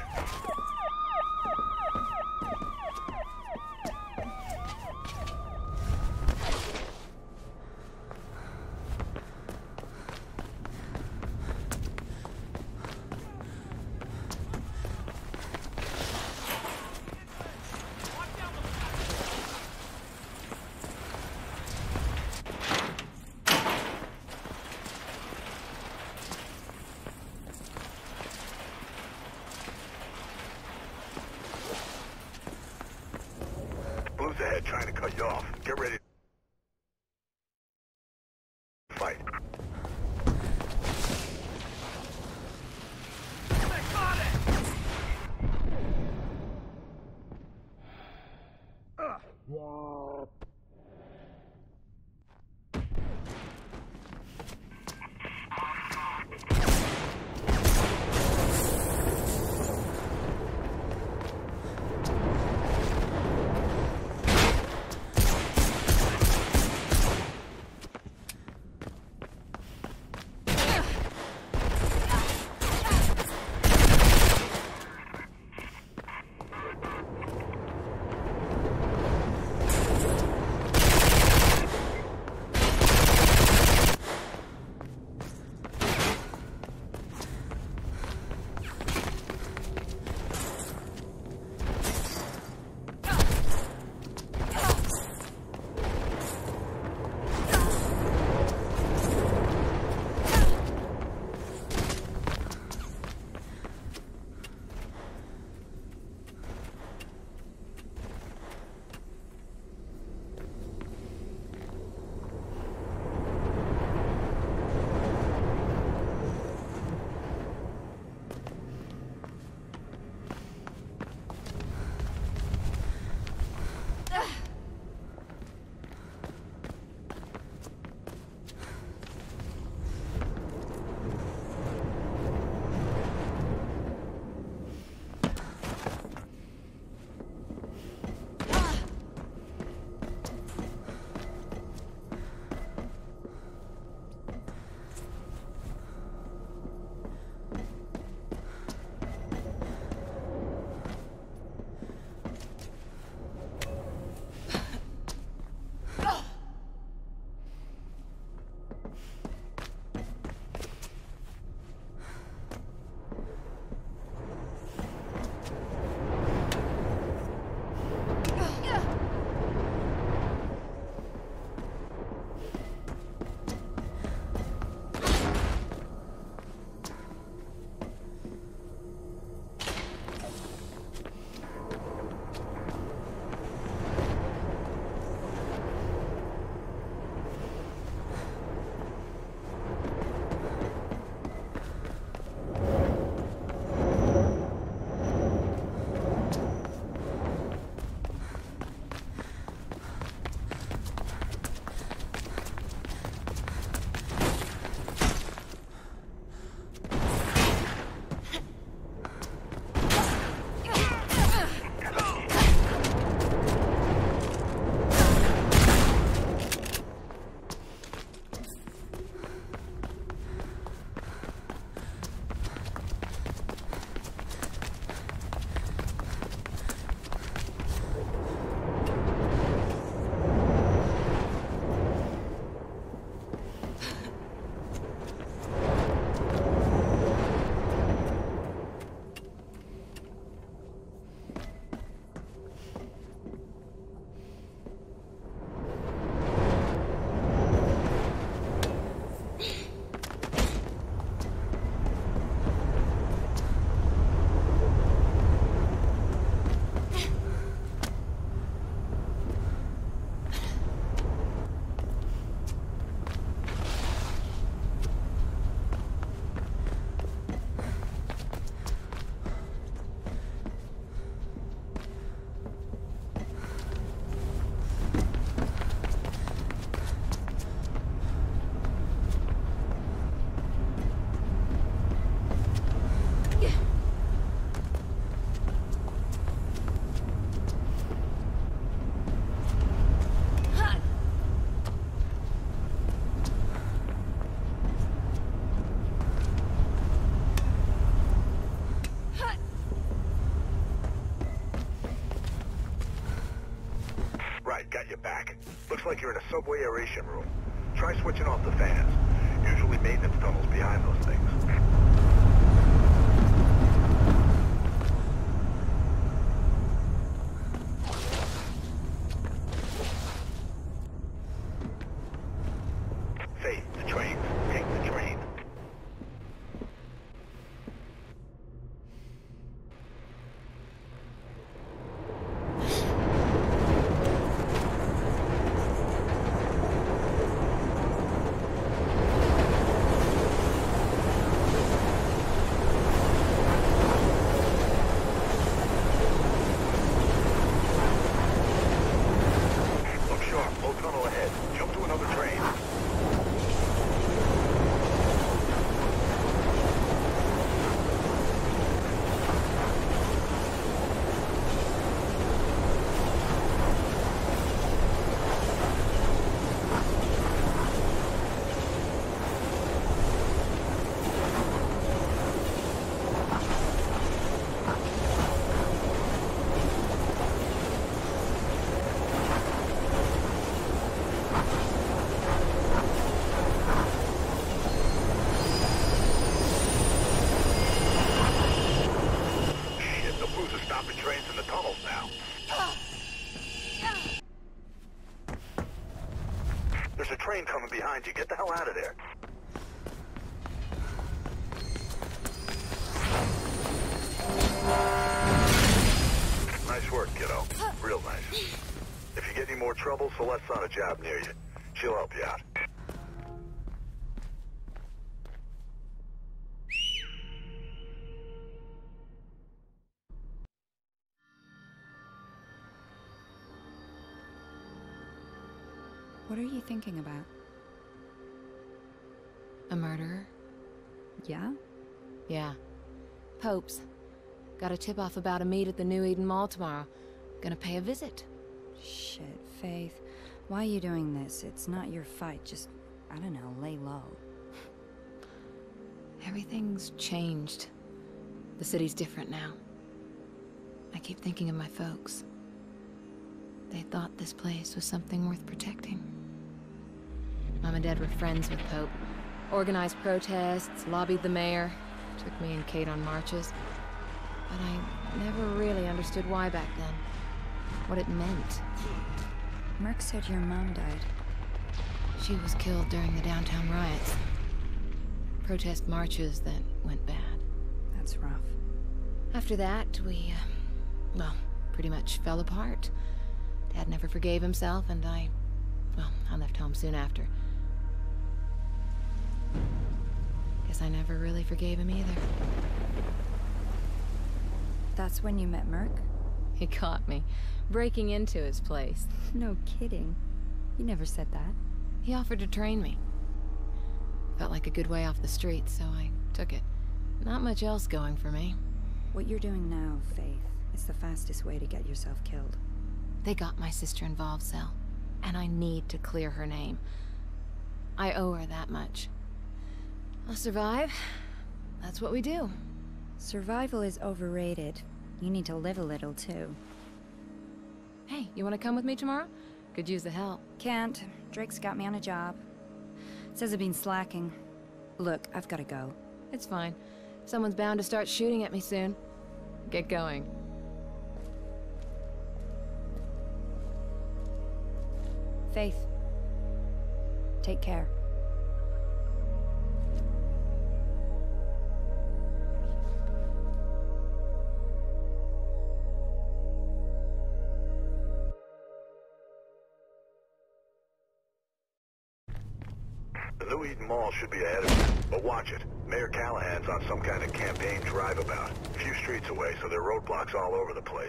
get back. Looks like you're in a subway aeration room. Try switching off the fans. Usually maintenance tunnels behind those things. Faith, the train. Take the train. There's a train coming behind you. Get the hell out of there. Nice work, kiddo. Real nice. If you get any more trouble, Celeste's on a job near you. She'll help you out. What are you thinking about? A murderer? Yeah? Yeah. Pope's. Got a tip-off about a meet at the New Eden Mall tomorrow. Gonna pay a visit. Shit, Faith. Why are you doing this? It's not your fight. Just, I don't know, lay low. Everything's changed. The city's different now. I keep thinking of my folks. They thought this place was something worth protecting. Mom and Dad were friends with Pope. Organized protests, lobbied the mayor, took me and Kate on marches. But I never really understood why back then. What it meant. Merc said your mom died. She was killed during the downtown riots. Protest marches that went bad. That's rough. After that, we, uh, well, pretty much fell apart. Dad never forgave himself, and I, well, I left home soon after. Guess I never really forgave him either. That's when you met Merc? He caught me, breaking into his place. No kidding. You never said that. He offered to train me. Felt like a good way off the street, so I took it. Not much else going for me. What you're doing now, Faith, is the fastest way to get yourself killed. They got my sister involved, Sel. And I need to clear her name. I owe her that much. I'll survive. That's what we do. Survival is overrated. You need to live a little, too. Hey, you want to come with me tomorrow? Could use the help. Can't. Drake's got me on a job. Says I've been slacking. Look, I've got to go. It's fine. Someone's bound to start shooting at me soon. Get going. Faith. Take care. The New Eden Mall should be ahead of you, but watch it. Mayor Callahan's on some kind of campaign drive-about. A few streets away, so there are roadblocks all over the place.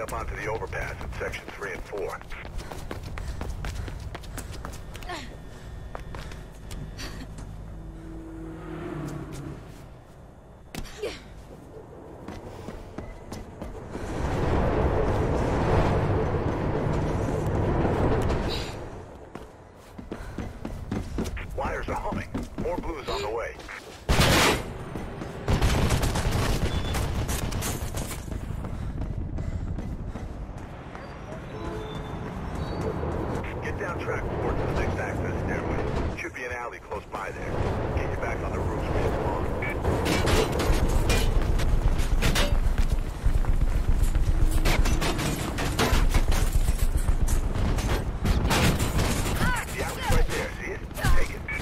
up onto the overpass in section three and four. Wires are humming. More blues on the way. Get down track four to the next access stairway. Should be an alley close by there. Get you back on the roofs where you belong. The alley's right there, see it? Take it.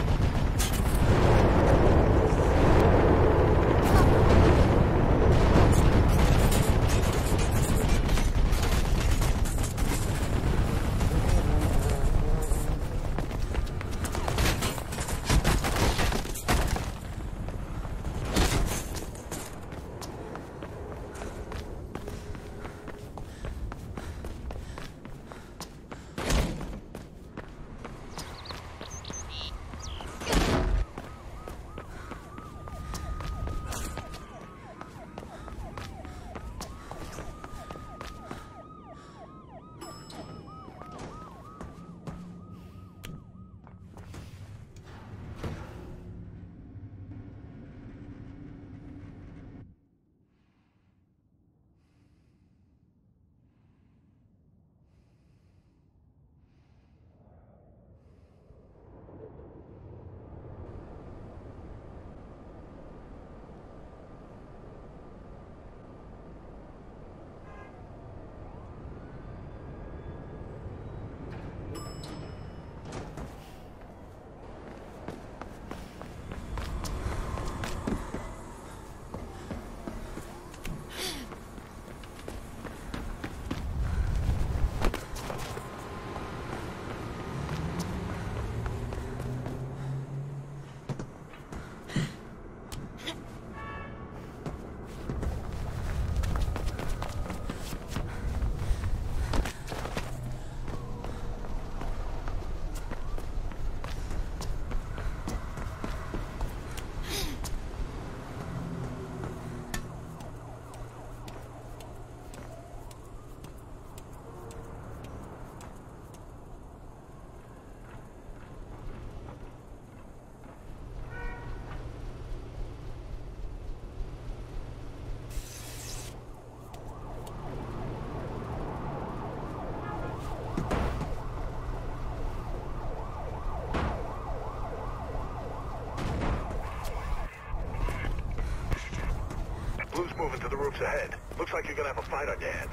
Blue's moving to the roofs ahead. Looks like you're gonna have a fight on your hands.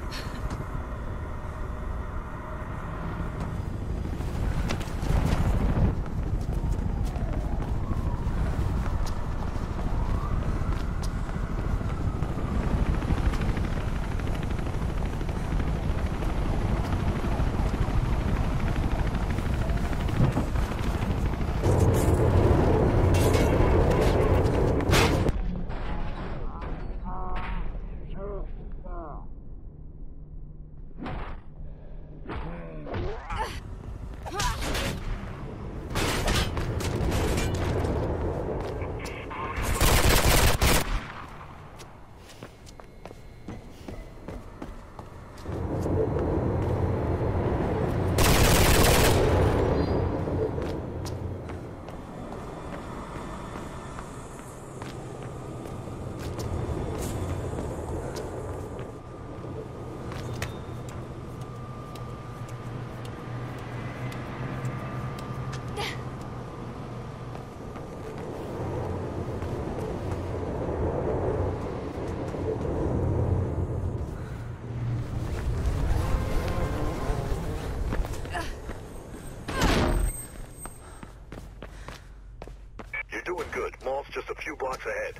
Doing good. Mall's just a few blocks ahead.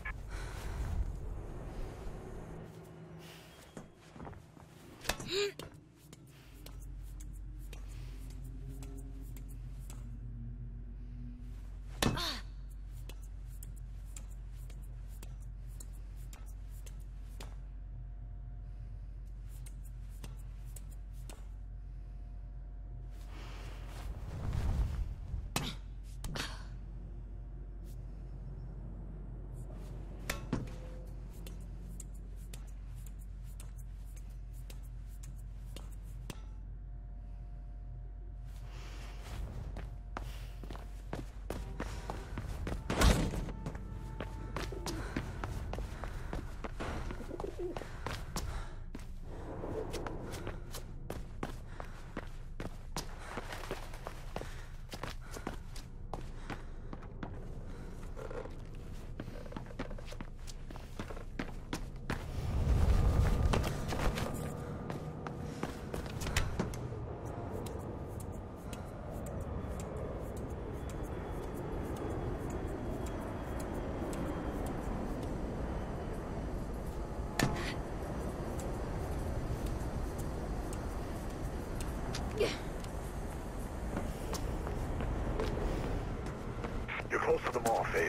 You're close to the mall, Faith.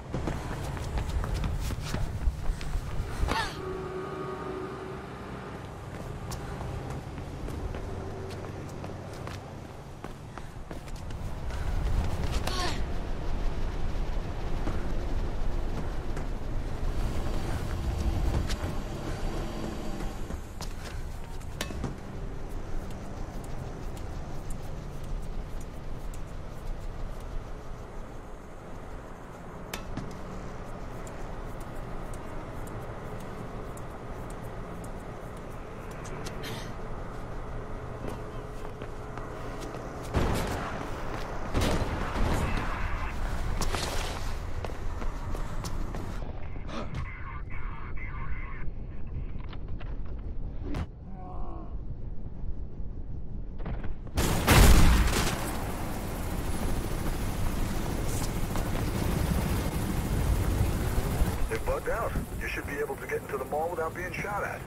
Bugged out. You should be able to get into the mall without being shot at.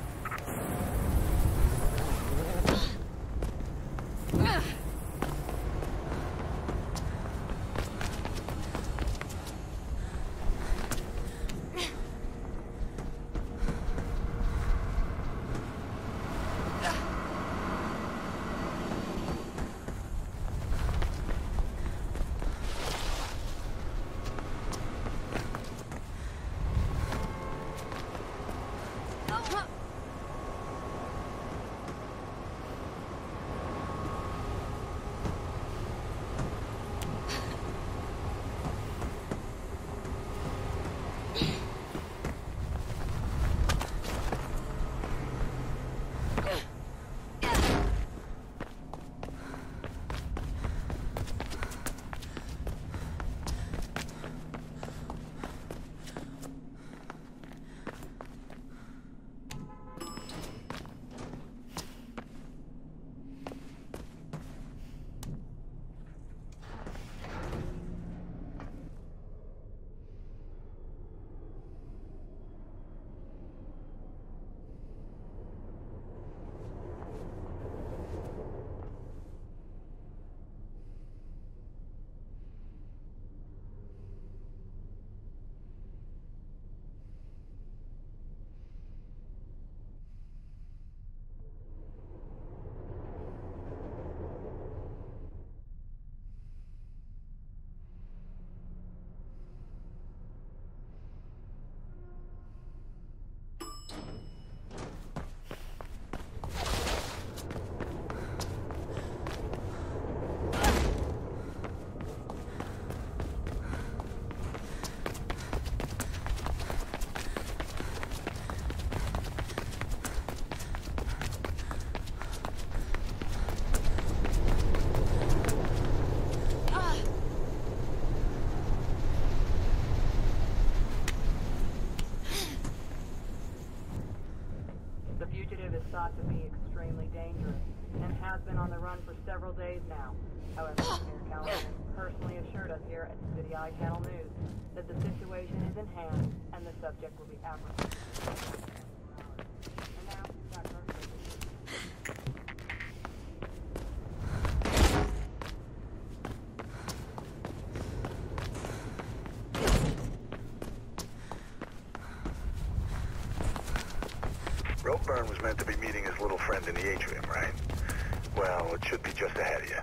Thought to be extremely dangerous and has been on the run for several days now. However, Mayor Callahan personally assured us here at City Eye Channel News that the situation is in hand and the subject will be apprehended. And now, back to our Ropeburn was meant to be meeting his little friend in the atrium, right? Well, it should be just ahead of you.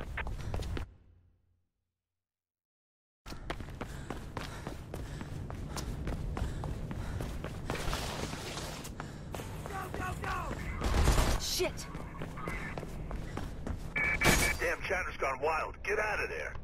Go, go, go! Shit! Damn chatter's gone wild. Get out of there.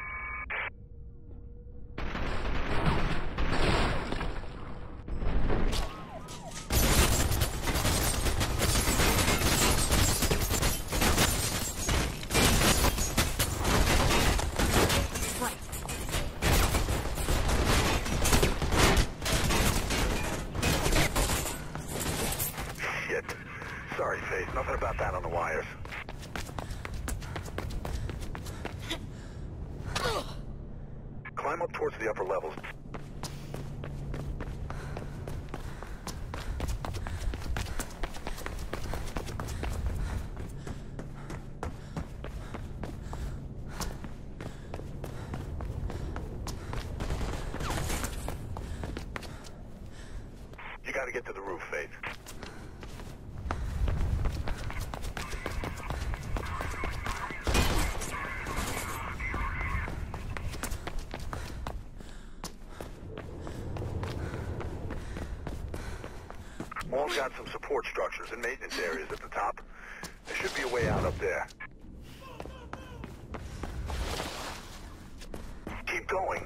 Sorry, Faith. Nothing about that on the wires. Climb up towards the upper levels. Mall's got some support structures and maintenance areas at the top. There should be a way out up there. Keep going.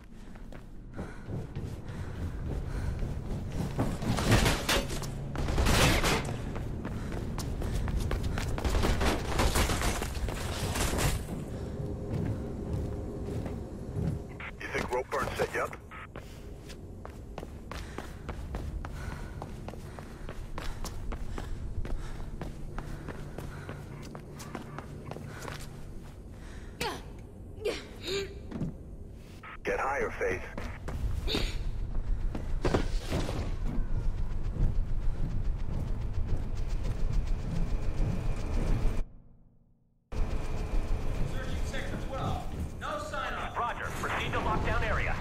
You think Ropeburn set you up? Get higher, Faith. Searching Sector twelve. No sign on. Roger. Proceed to lockdown area.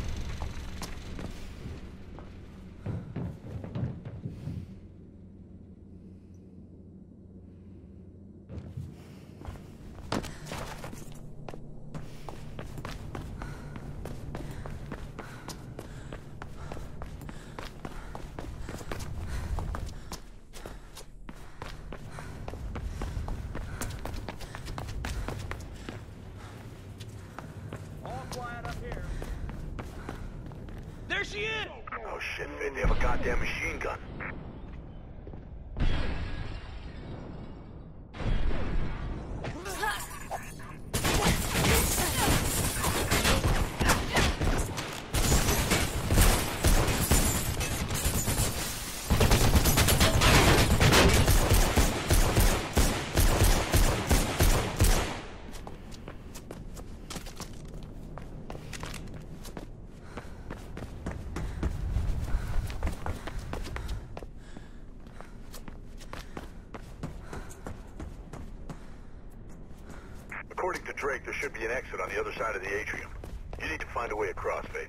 There she is! Oh shit, Faith, they have a goddamn machine gun. According to Drake, there should be an exit on the other side of the atrium. You need to find a way across, Faith.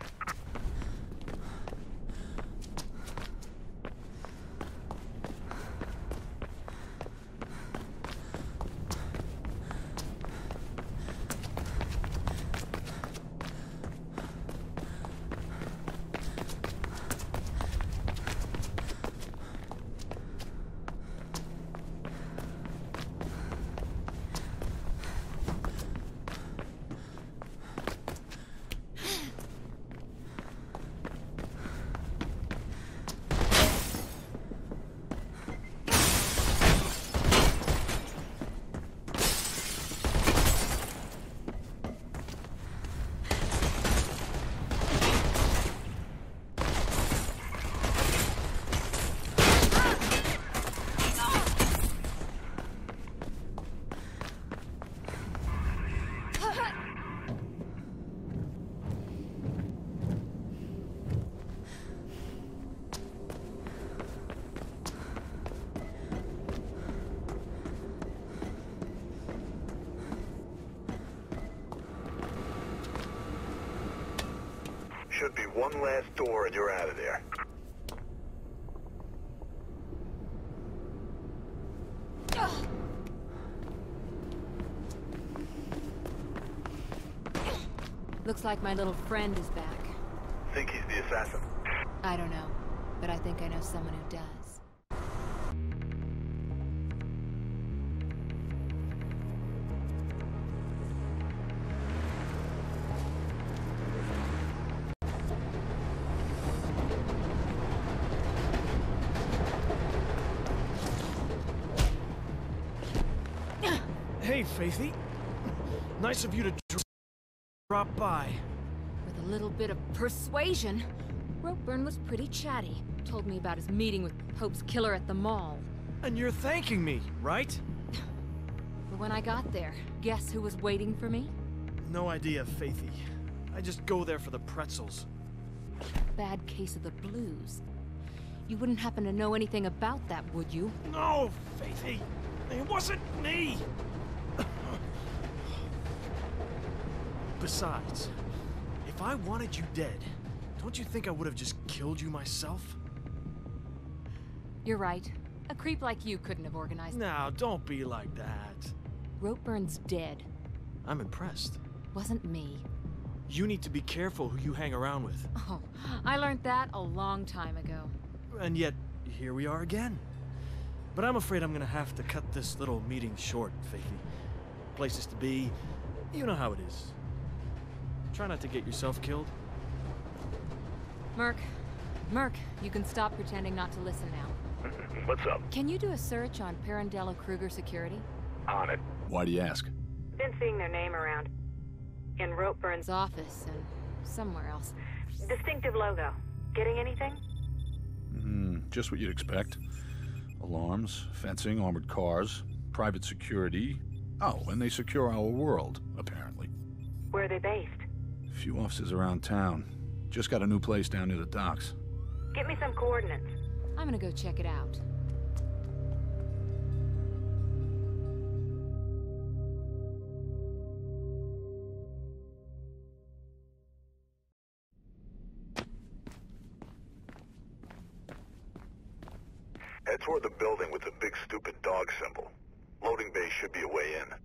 Should be one last door and you're out of there. Looks like my little friend is back. Think he's the assassin? I don't know, but I think I know someone who does. Hey, Faithy. Nice of you to dr drop by. With a little bit of persuasion, Ropeburn was pretty chatty. Told me about his meeting with Pope's killer at the mall. And you're thanking me, right? But when I got there, guess who was waiting for me? No idea, Faithy. I just go there for the pretzels. Bad case of the blues. You wouldn't happen to know anything about that, would you? No, Faithy. It wasn't me. Besides, if I wanted you dead, don't you think I would have just killed you myself? You're right. A creep like you couldn't have organized. Now, don't be like that. Ropeburn's dead. I'm impressed. Wasn't me. You need to be careful who you hang around with. Oh, I learned that a long time ago. And yet, here we are again. But I'm afraid I'm gonna have to cut this little meeting short, Faithy. Places to be, you know how it is. Try not to get yourself killed. Merc. Merc, you can stop pretending not to listen now. What's up? Can you do a search on Pirandello Kruger Security? On it. Why do you ask? Been seeing their name around. In Ropeburn's office and somewhere else. Distinctive logo. Getting anything? Hmm, just what you'd expect. Alarms, fencing, armored cars, private security. Oh, and they secure our world, apparently. Where are they based? A few offices around town. Just got a new place down near the docks. Get me some coordinates. I'm gonna go check it out. Head toward the building with the big stupid dog symbol. Loading bay should be a way in.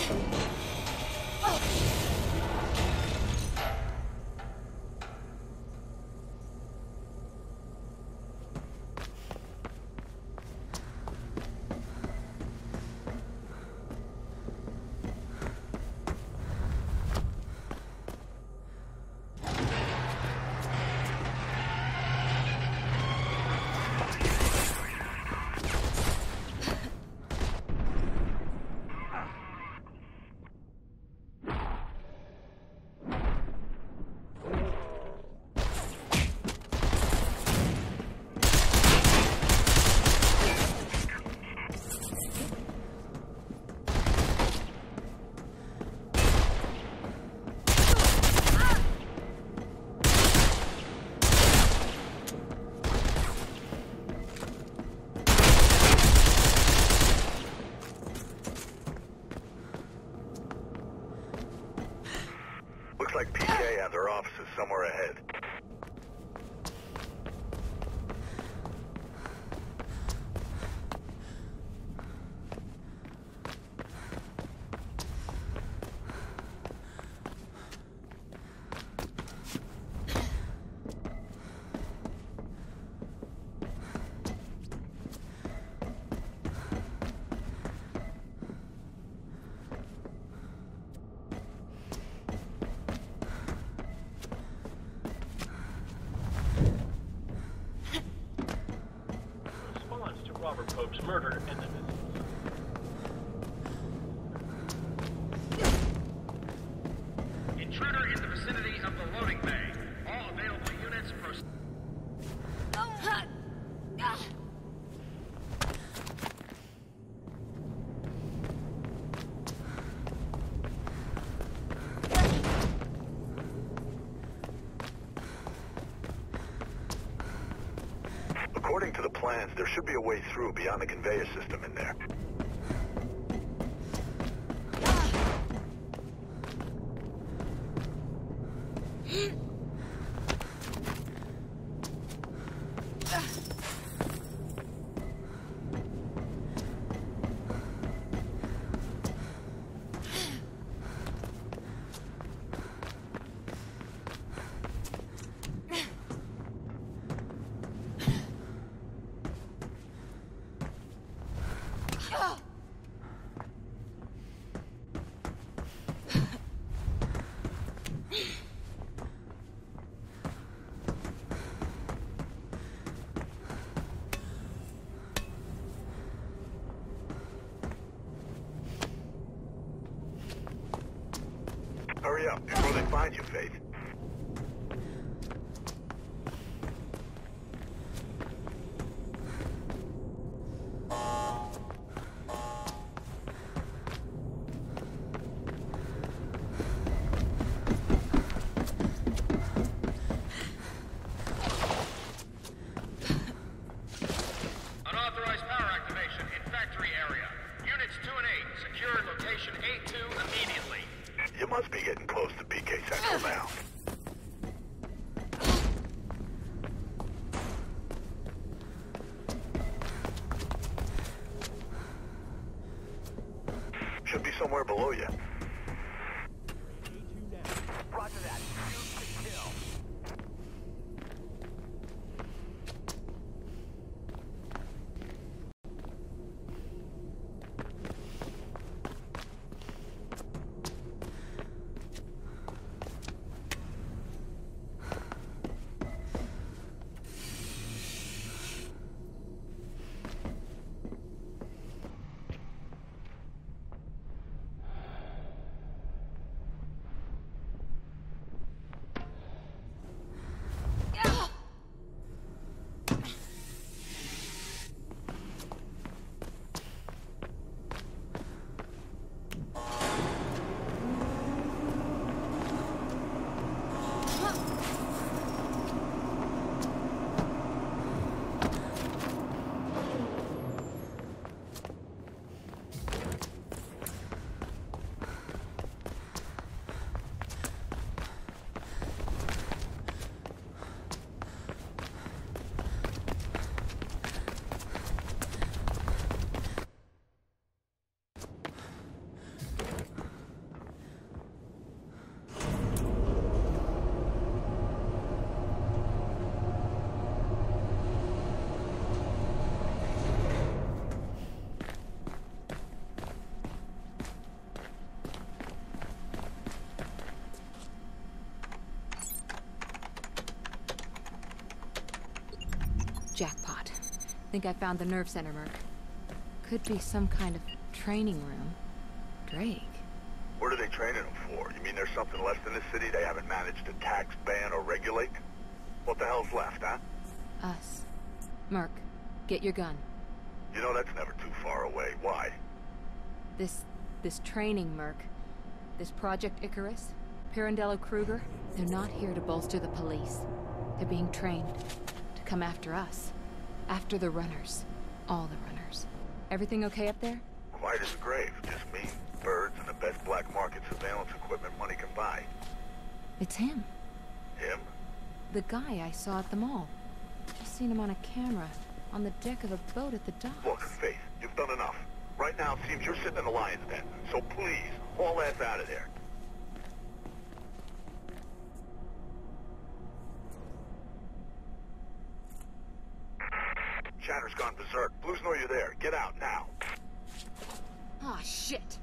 Looks like P K has her offices somewhere ahead. Robert Pope's murder and the intruder in the vicinity of the loading bay. All available units proceed. According to the plans, there should be a way through beyond the conveyor system in there. Hurry up before they find you, Faith. Unauthorized power activation in factory area. Units two and eight, secure location A two immediately. You must be getting close to P K Central now. Should be somewhere below you. Roger that. Shoot to kill. Think I found the nerve center, Merc. Could be some kind of training room. Drake. What are they training them for? You mean there's something left in this city they haven't managed to tax, ban, or regulate? What the hell's left, huh? Us. Merc, get your gun. You know that's never too far away. Why? This... this training, Merc. This Project Icarus, Pirandello Kruger, they're not here to bolster the police. They're being trained to come after us. After the runners. All the runners. Everything okay up there? Quiet as a grave. Just me, birds, and the best black market surveillance equipment money can buy. It's him. Him? The guy I saw at the mall. Just seen him on a camera, on the deck of a boat at the docks. Look, Faith, you've done enough. Right now it seems you're sitting in the lion's den, so please, haul ass out of there. Shatter's gone berserk. Blues know you're there. Get out, now. Aw, oh, shit.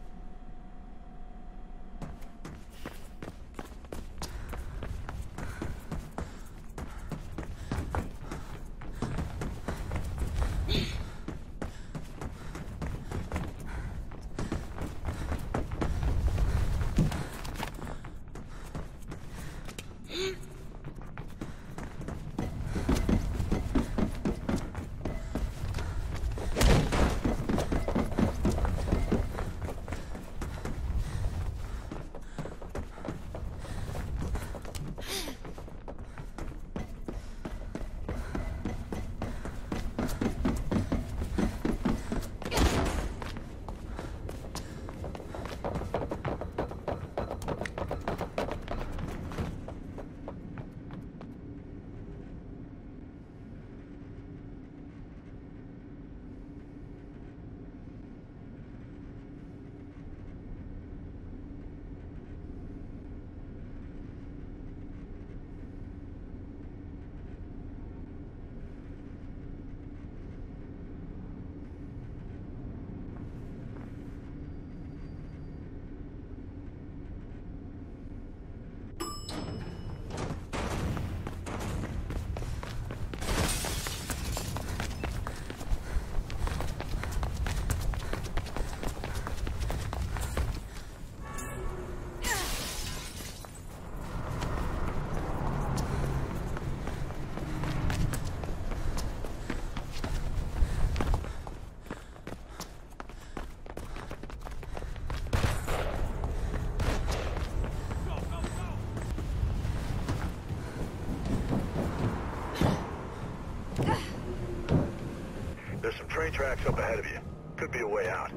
Train tracks up ahead of you. Could be a way out.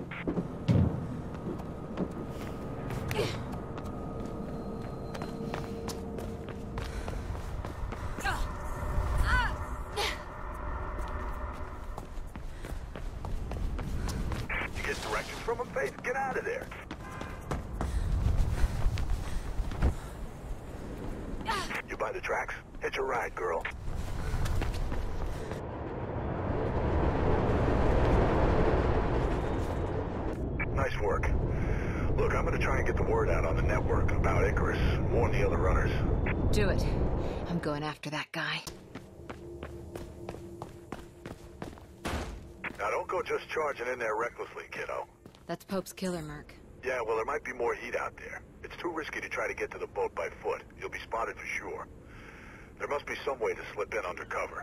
You get directions from him, Faith? Get out of there. You buy the tracks? Hitch a ride, girl. Nice work. Look, I'm gonna try and get the word out on the network about Icarus and warn the other runners. Do it. I'm going after that guy. Now don't go just charging in there recklessly, kiddo. That's Pope's killer, Merc. Yeah, well, there might be more heat out there. It's too risky to try to get to the boat by foot. You'll be spotted for sure. There must be some way to slip in undercover.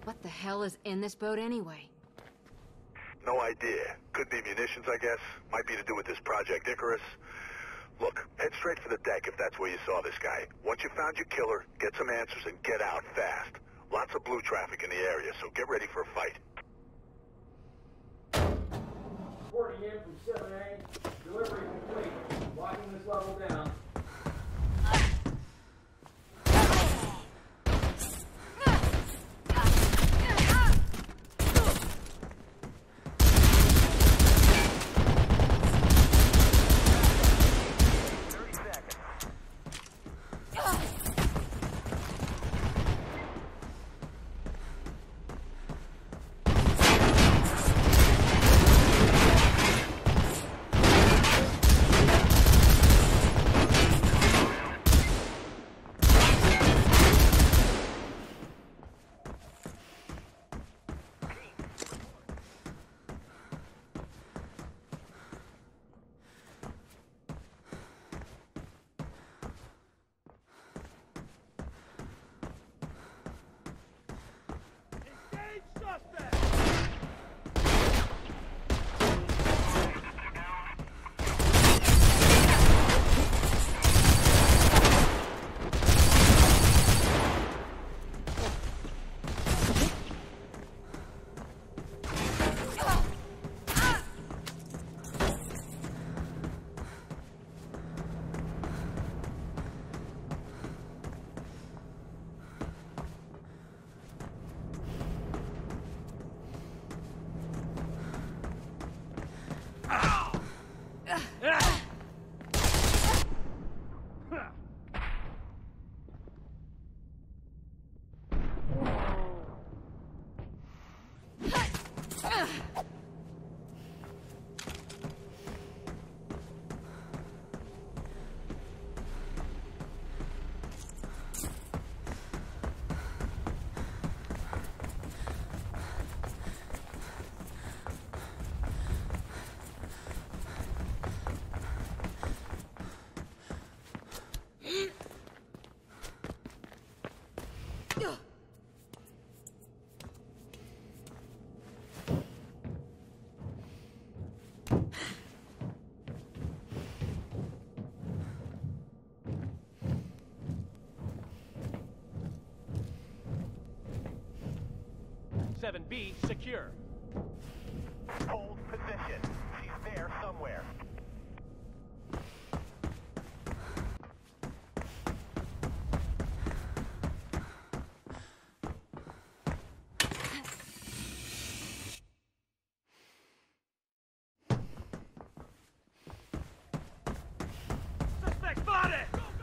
What the hell is in this boat anyway? No idea. Could be munitions, I guess. Might be to do with this Project Icarus. Look, head straight for the deck if that's where you saw this guy. Once you found your killer, get some answers and get out fast. Lots of blue traffic in the area, so get ready for a fight. Reporting in from seven A. Delivery complete. Locking this level down. seven B secure. Hold position. She's there somewhere. Suspect spotted!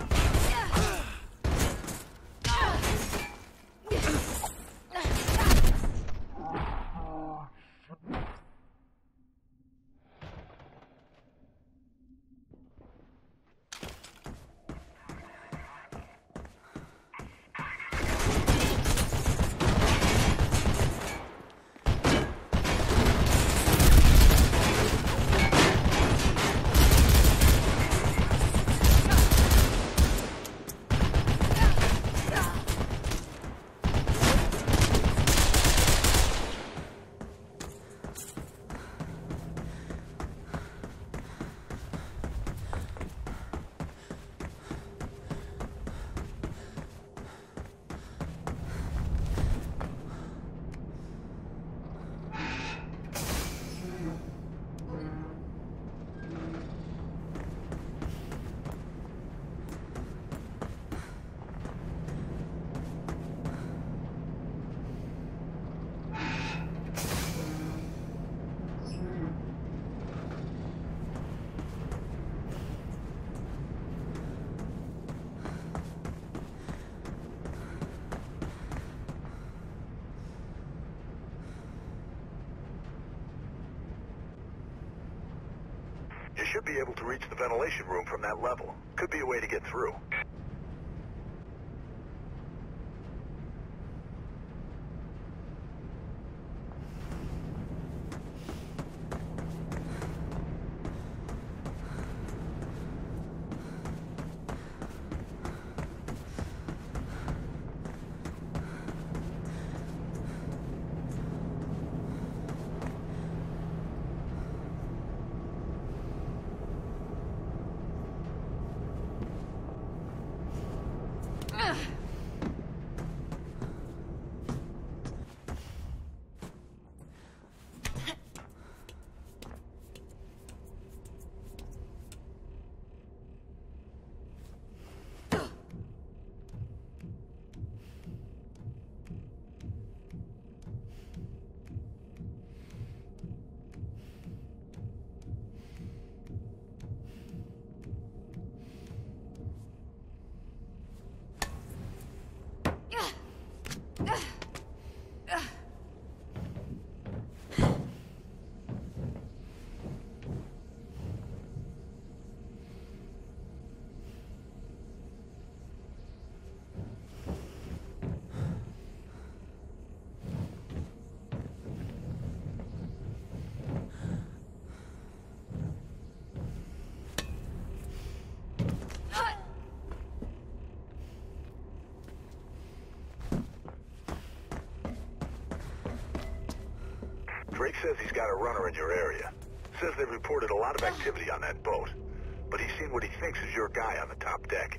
You should be able to reach the ventilation room from that level. Could be a way to get through. Drake says he's got a runner in your area. Says they've reported a lot of activity on that boat. But he's seen what he thinks is your guy on the top deck.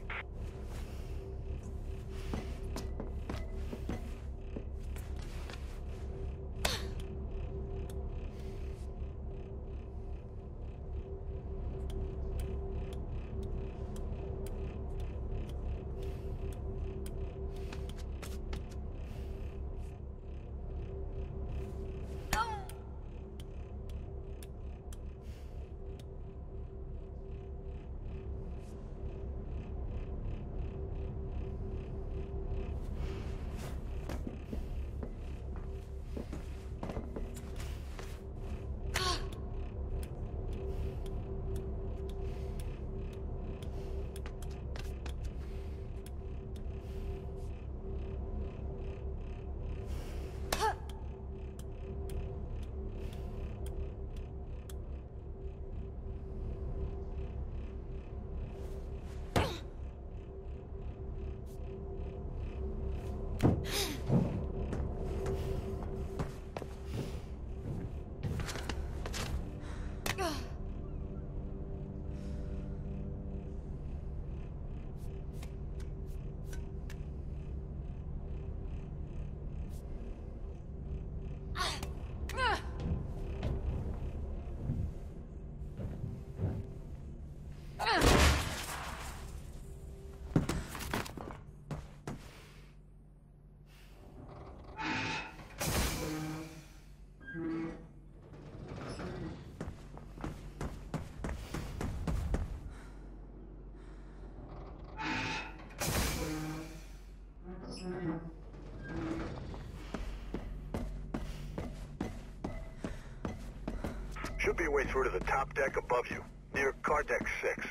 Should be a way through to the top deck above you, near car deck six.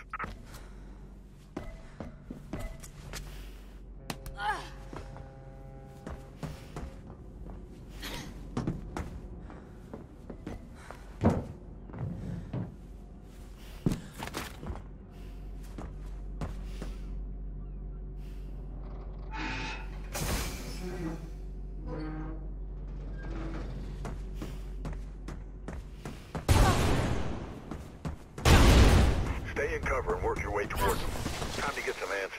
Stay in cover and work your way towards them. Time to get some answers.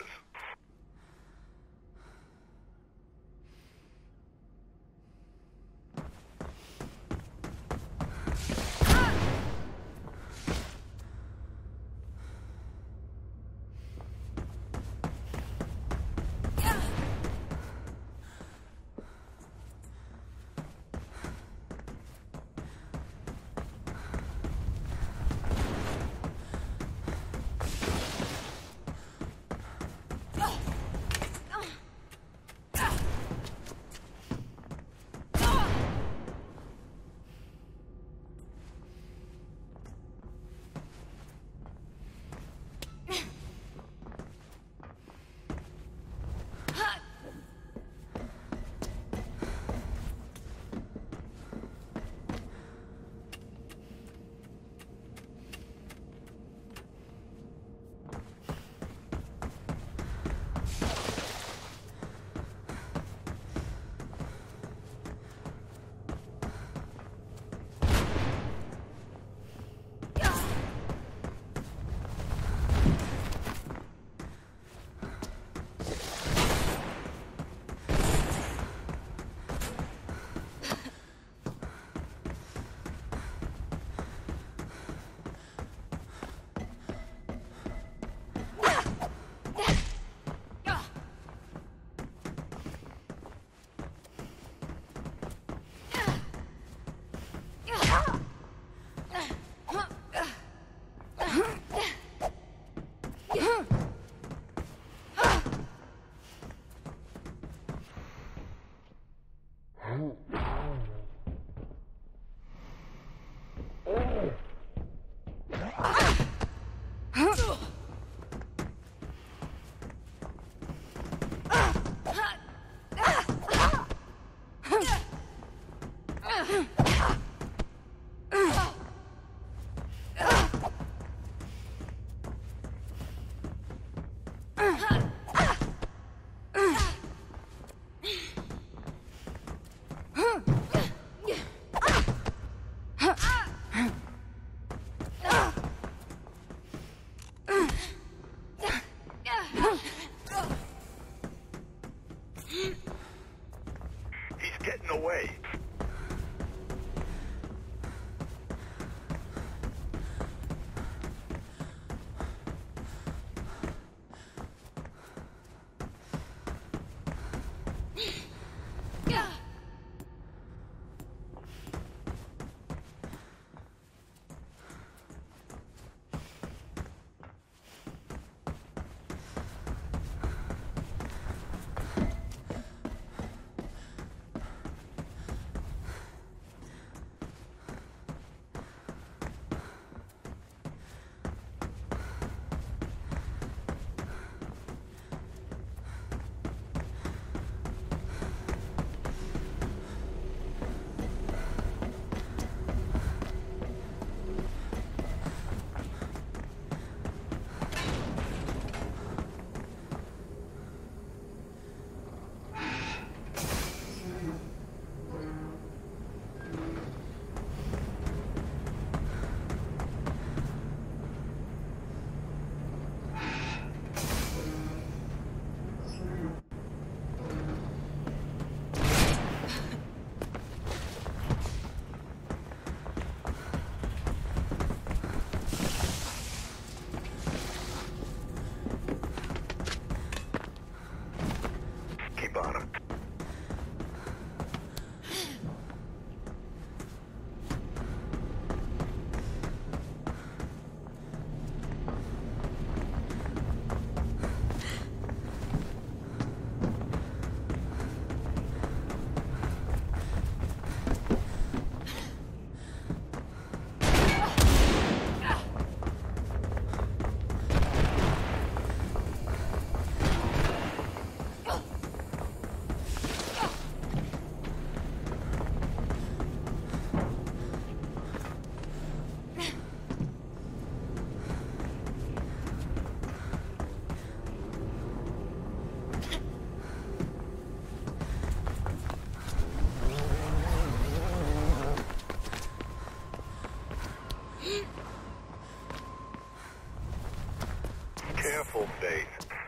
No way. Careful, Faith.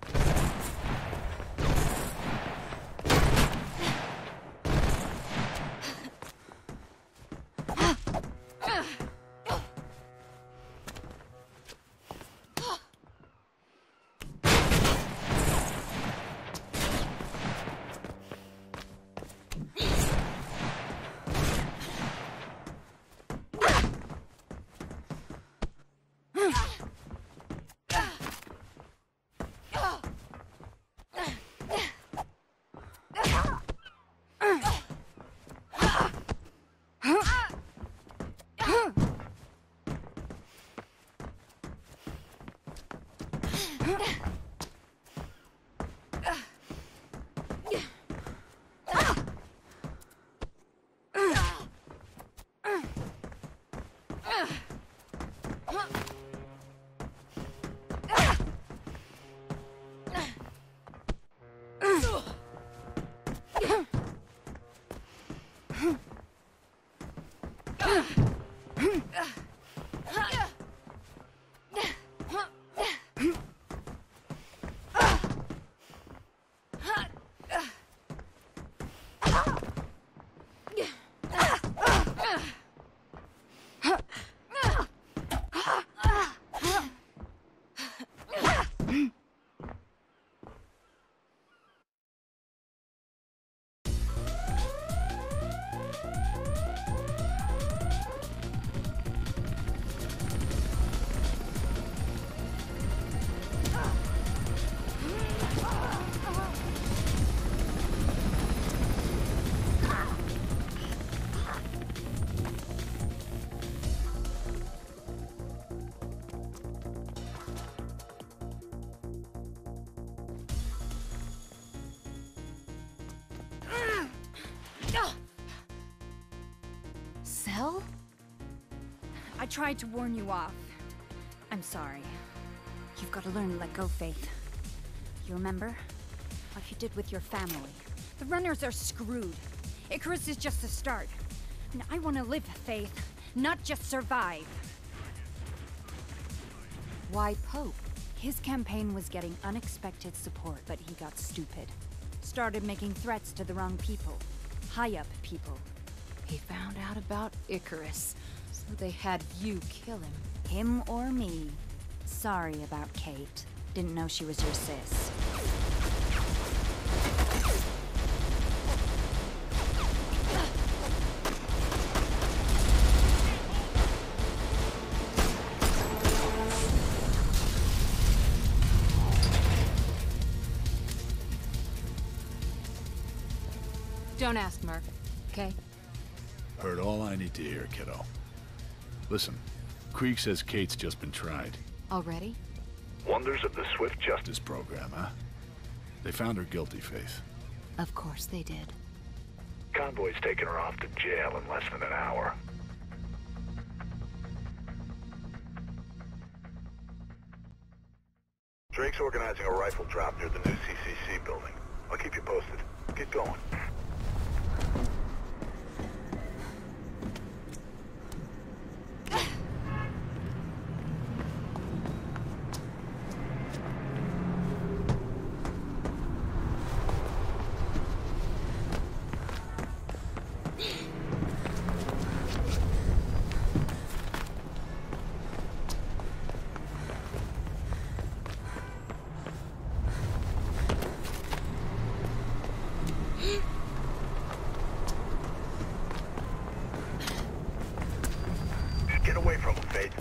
Cell? I tried to warn you off. I'm sorry. You've got to learn to let go, Faith. You remember? Like you did with your family. The runners are screwed. Icarus is just the start. And I want to live, Faith, not just survive. Why Pope? His campaign was getting unexpected support, but he got stupid. Started making threats to the wrong people. High-up people. He found out about Icarus, so they had you kill him. Him or me. Sorry about Kate. Didn't know she was your sis. Don't ask, Merc, okay? Heard all I need to hear, kiddo. Listen, Krieg says Kate's just been tried. Already? Wonders of the Swift Justice Program, huh? They found her guilty, Faith. Of course they did. Convoy's taking her off to jail in less than an hour. Drake's organizing a rifle drop near the new C C C building. I'll keep you posted. Get going. Get away from him, Faith.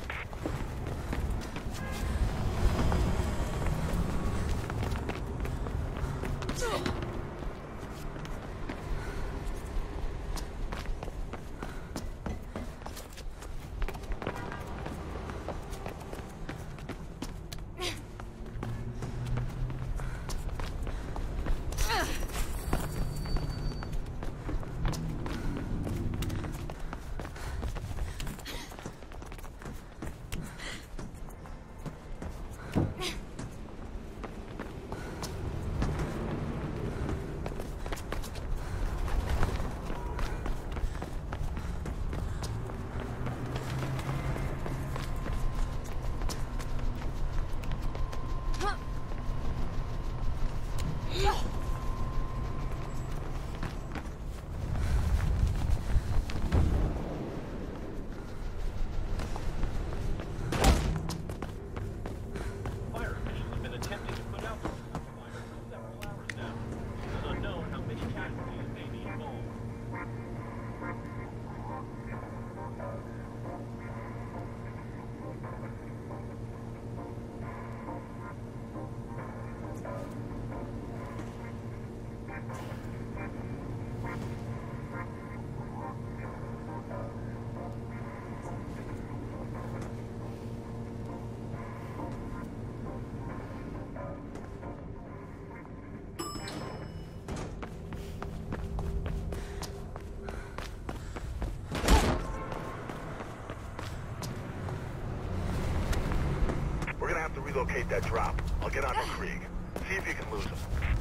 Relocate that drop. I'll get on to Krieg. See if you can lose him.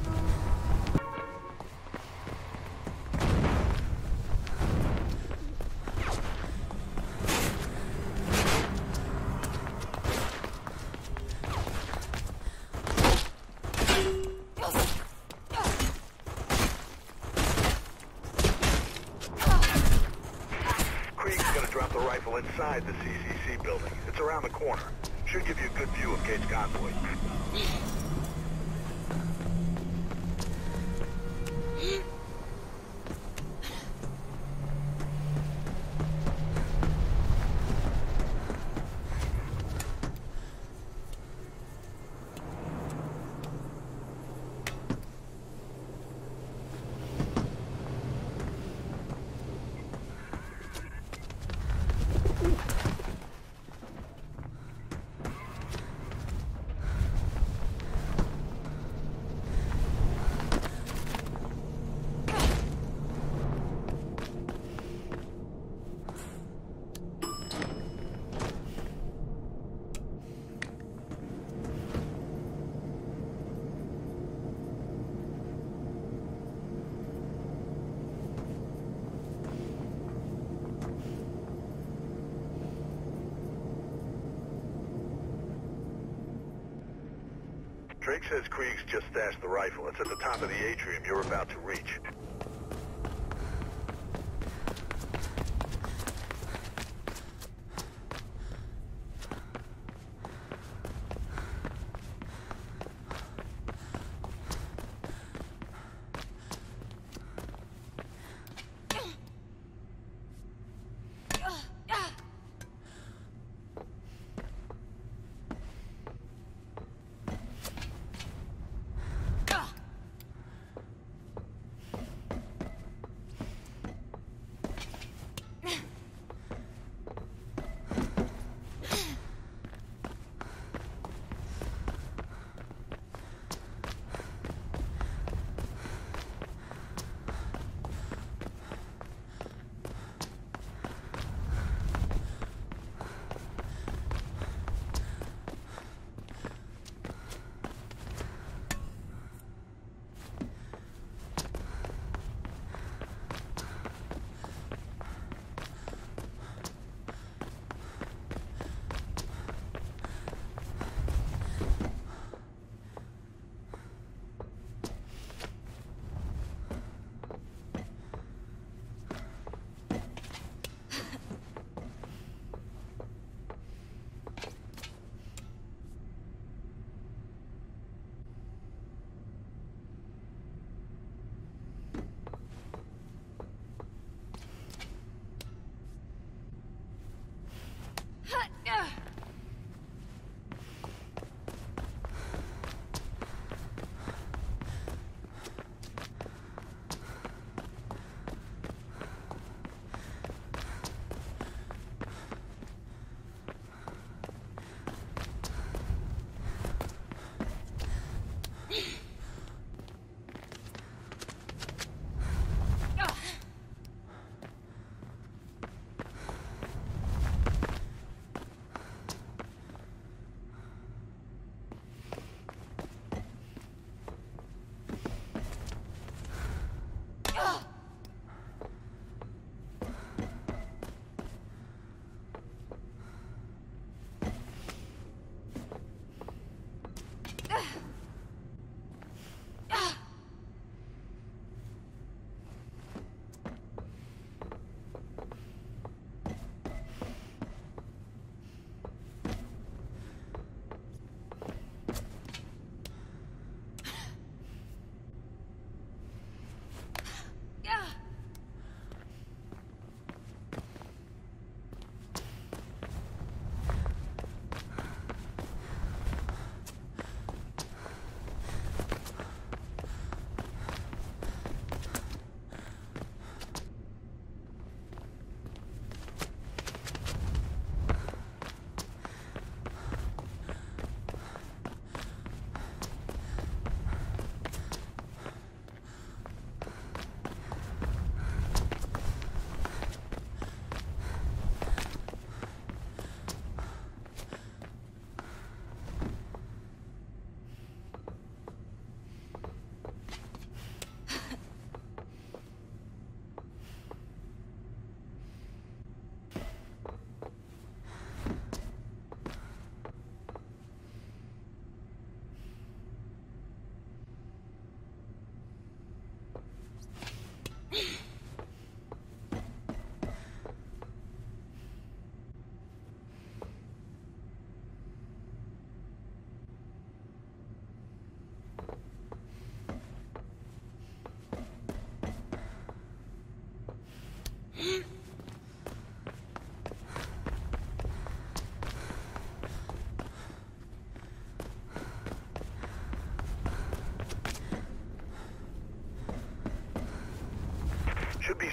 Krieg's gonna drop the rifle inside the C C C building. It's around the corner. Should give you a good view of Kate's convoy. Drake says Krieg's just stashed the rifle. It's at the top of the atrium you're about to reach.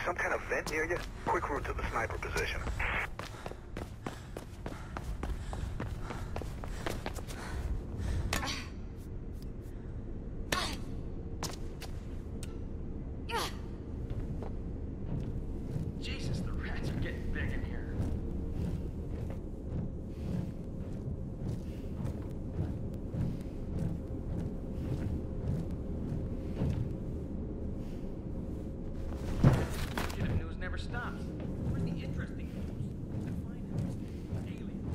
some kind of vent near you? Quick route to the sniper position. Jesus, the rats are getting big in here. Negative news never stops. Where's the interesting news? Define it. Alien.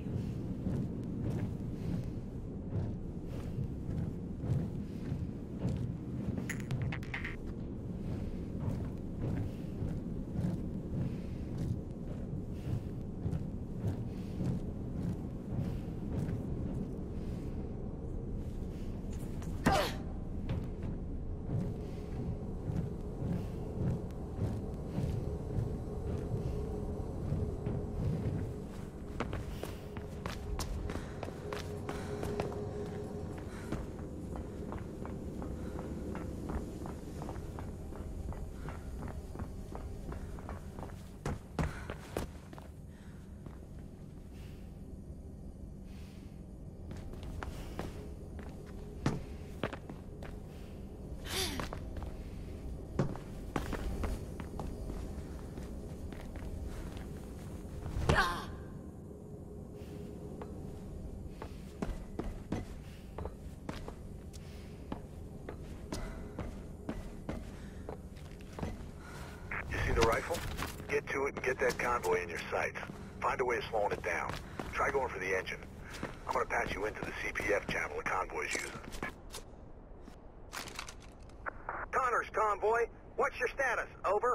See the rifle? Get to it and get that convoy in your sights. Find a way of slowing it down. Try going for the engine. I'm gonna patch you into the C P F channel the convoy's using. Connors convoy, what's your status? Over?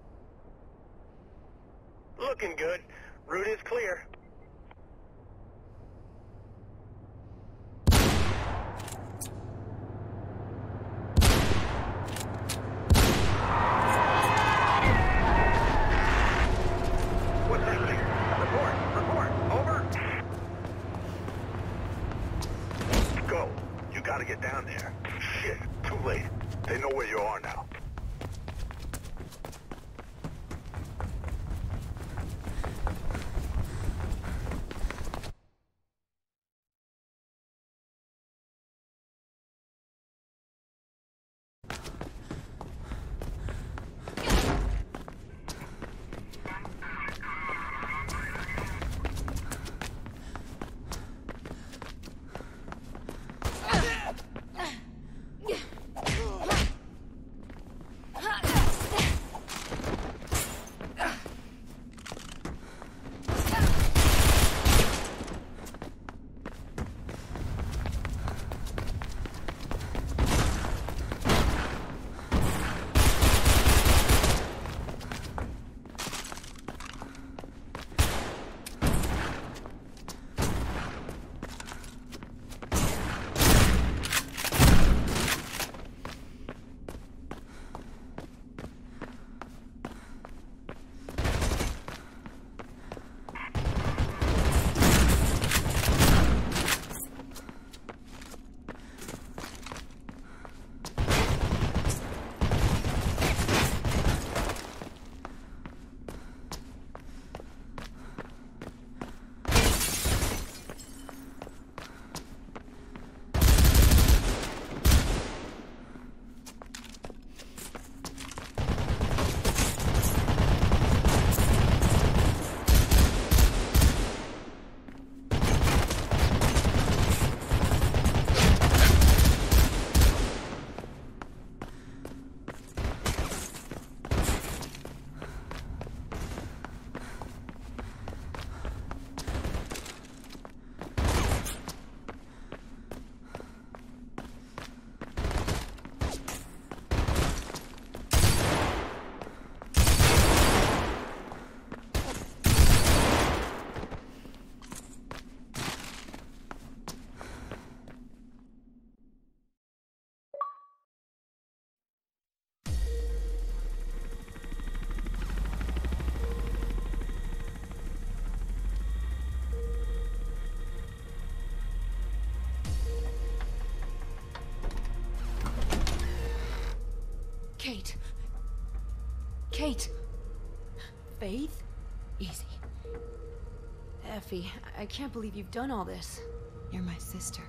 Looking good. Route is clear. What's happening? Report, report, over. Go. You gotta get down there. Shit, too late. They know where you are now. Kate! Faith? Easy. Effie, I can't believe you've done all this. You're my sister.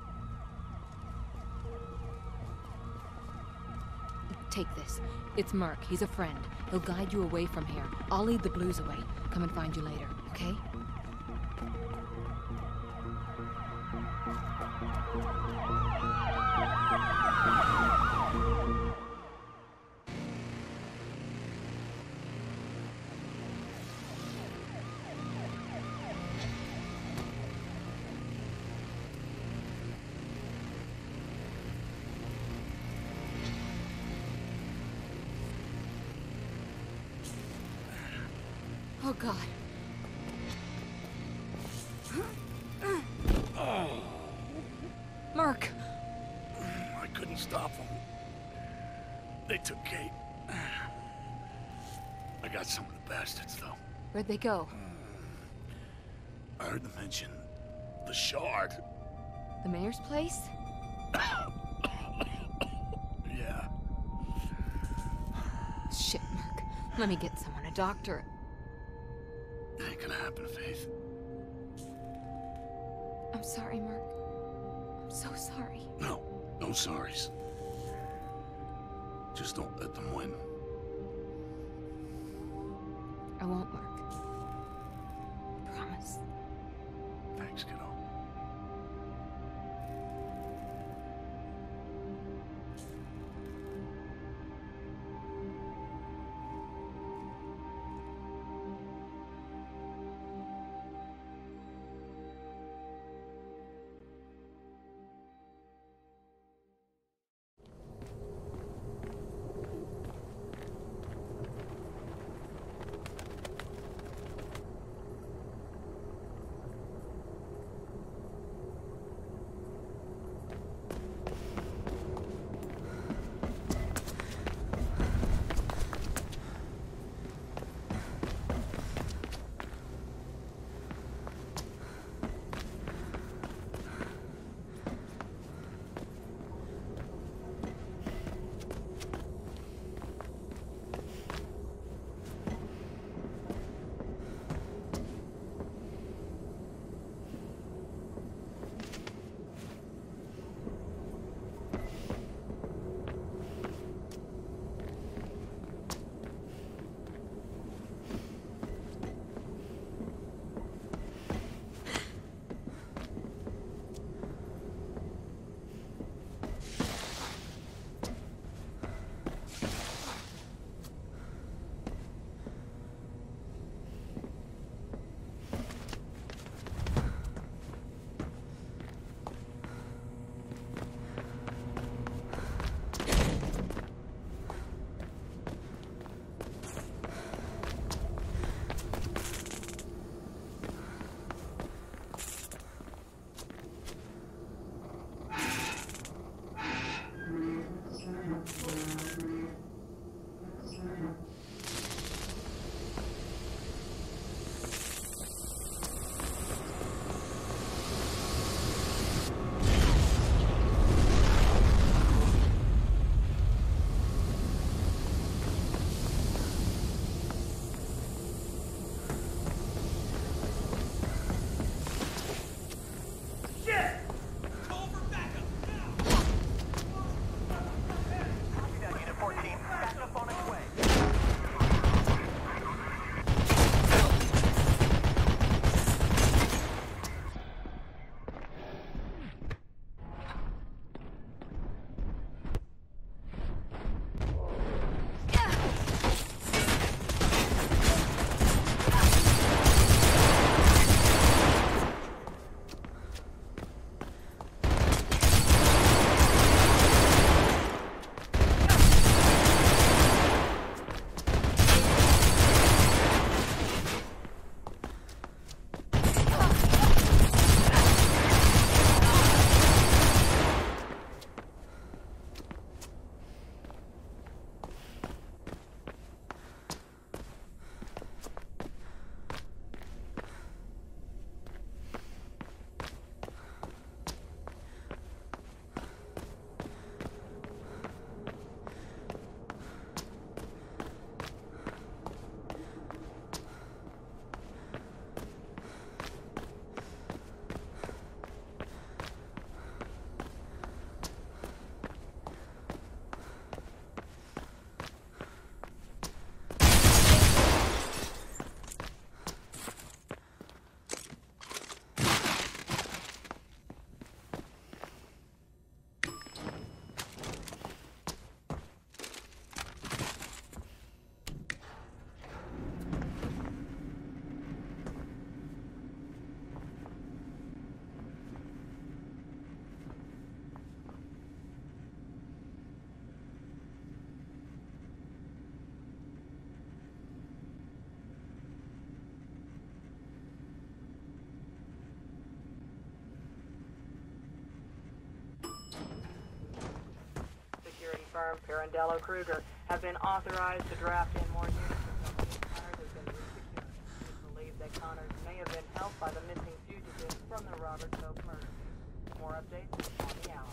Take this. It's Merc. He's a friend. He'll guide you away from here. I'll lead the Blues away. Come and find you later, okay? Oh, God. Oh. Merc! I couldn't stop them. They took Kate. I got some of the bastards, though. Where'd they go? I heard them mention the Shard. The mayor's place? Yeah. Shit, Merc. Let me get someone, a doctor. It ain't gonna happen, Faith. I'm sorry, Merc. I'm so sorry. No, no sorries. Just don't let them win. I won't, Merc. Promise. Thanks, kiddo. Firm Pirandello Kruger have been authorized to draft in more units until the Connors has been resecured. It's believed that Connors may have been helped by the missing fugitive from the Robert Pope murder. More updates on the hour.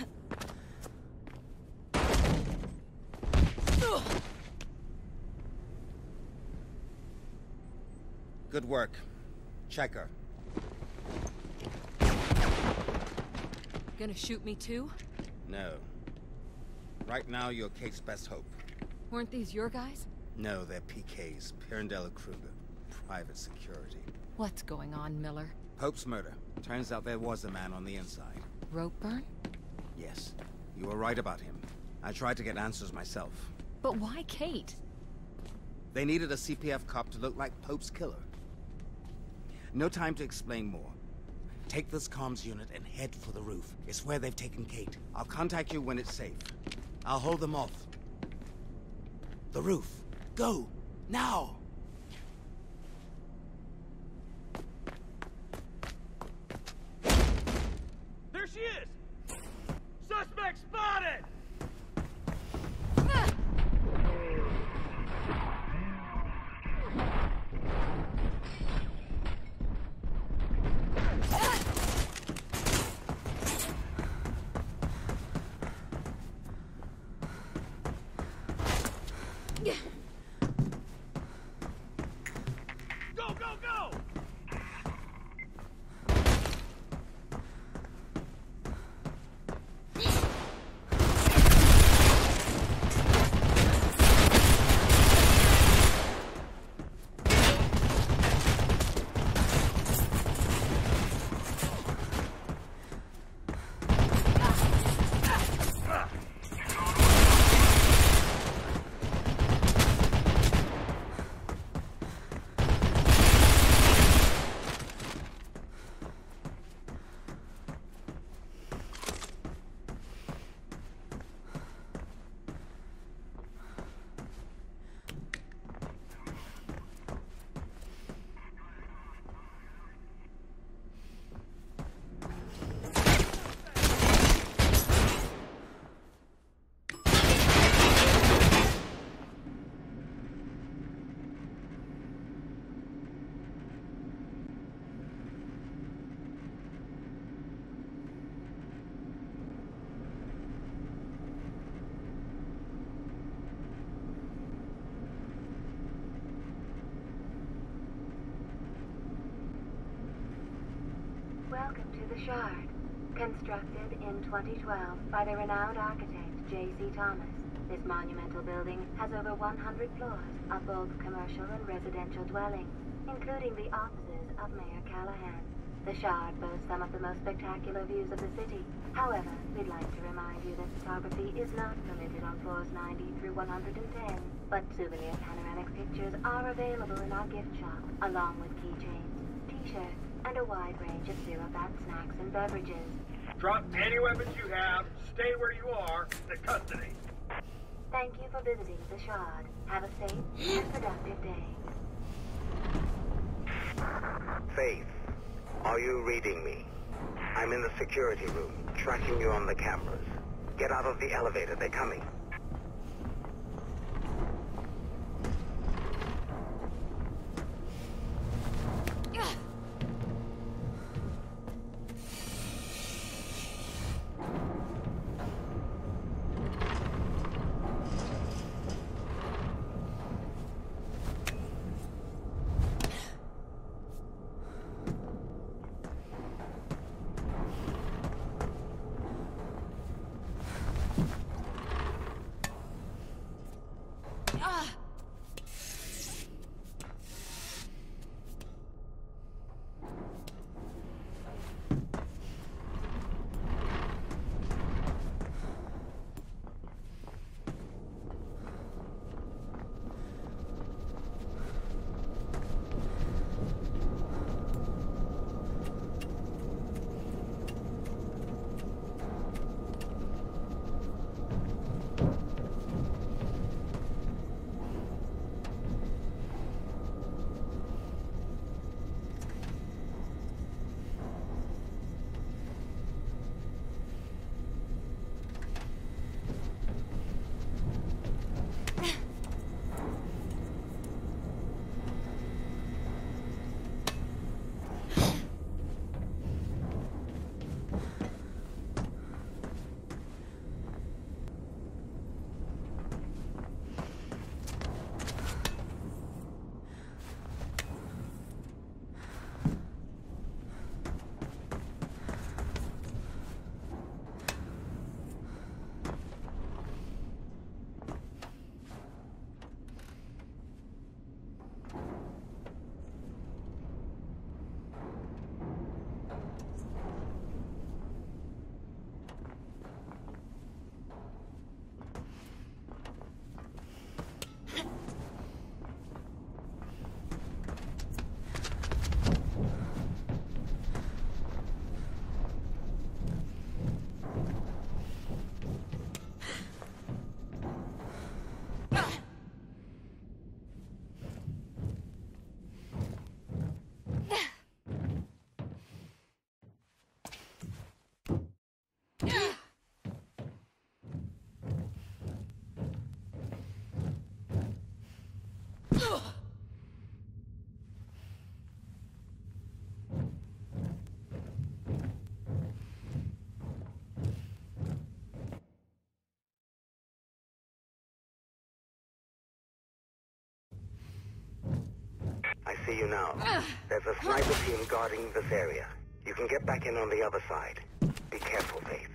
Good work. Check her. Gonna shoot me too? No. Right now, you're Kate's best hope. Weren't these your guys? No, they're P K's, Pirandello Kruger. Private security. What's going on, Miller? Pope's murder. Turns out there was a man on the inside. Ropeburn? Yes. You were right about him. I tried to get answers myself. But why Kate? They needed a C P F cop to look like Pope's killer. No time to explain more. Take this comms unit and head for the roof. It's where they've taken Kate. I'll contact you when it's safe. I'll hold them off. The roof. Go! Now! There she is! Suspect spotted! Go, go, go! Welcome to the Shard. Constructed in twenty twelve by the renowned architect J C Thomas, this monumental building has over one hundred floors of both commercial and residential dwellings, including the offices of Mayor Callahan. The Shard boasts some of the most spectacular views of the city. However, we'd like to remind you that photography is not permitted on floors ninety through one hundred ten, but souvenir panoramic pictures are available in our gift shop, along with keychains, t-shirts, and a wide range of zero-fat snacks and beverages. Drop any weapons you have, stay where you are, to custody. Thank you for visiting the Shard. Have a safe and productive day. Faith, are you reading me? I'm in the security room, tracking you on the cameras. Get out of the elevator, they're coming. see you now. There's a sniper team guarding this area. You can get back in on the other side. Be careful, Faith.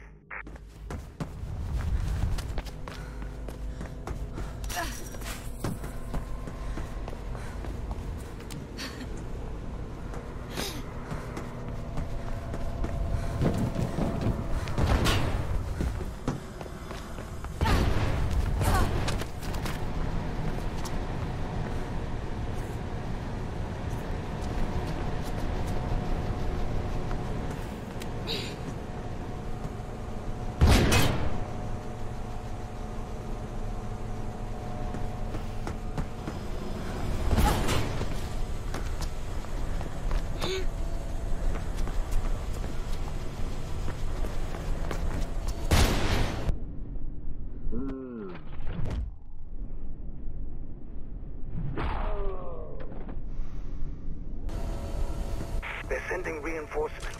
They're sending reinforcements.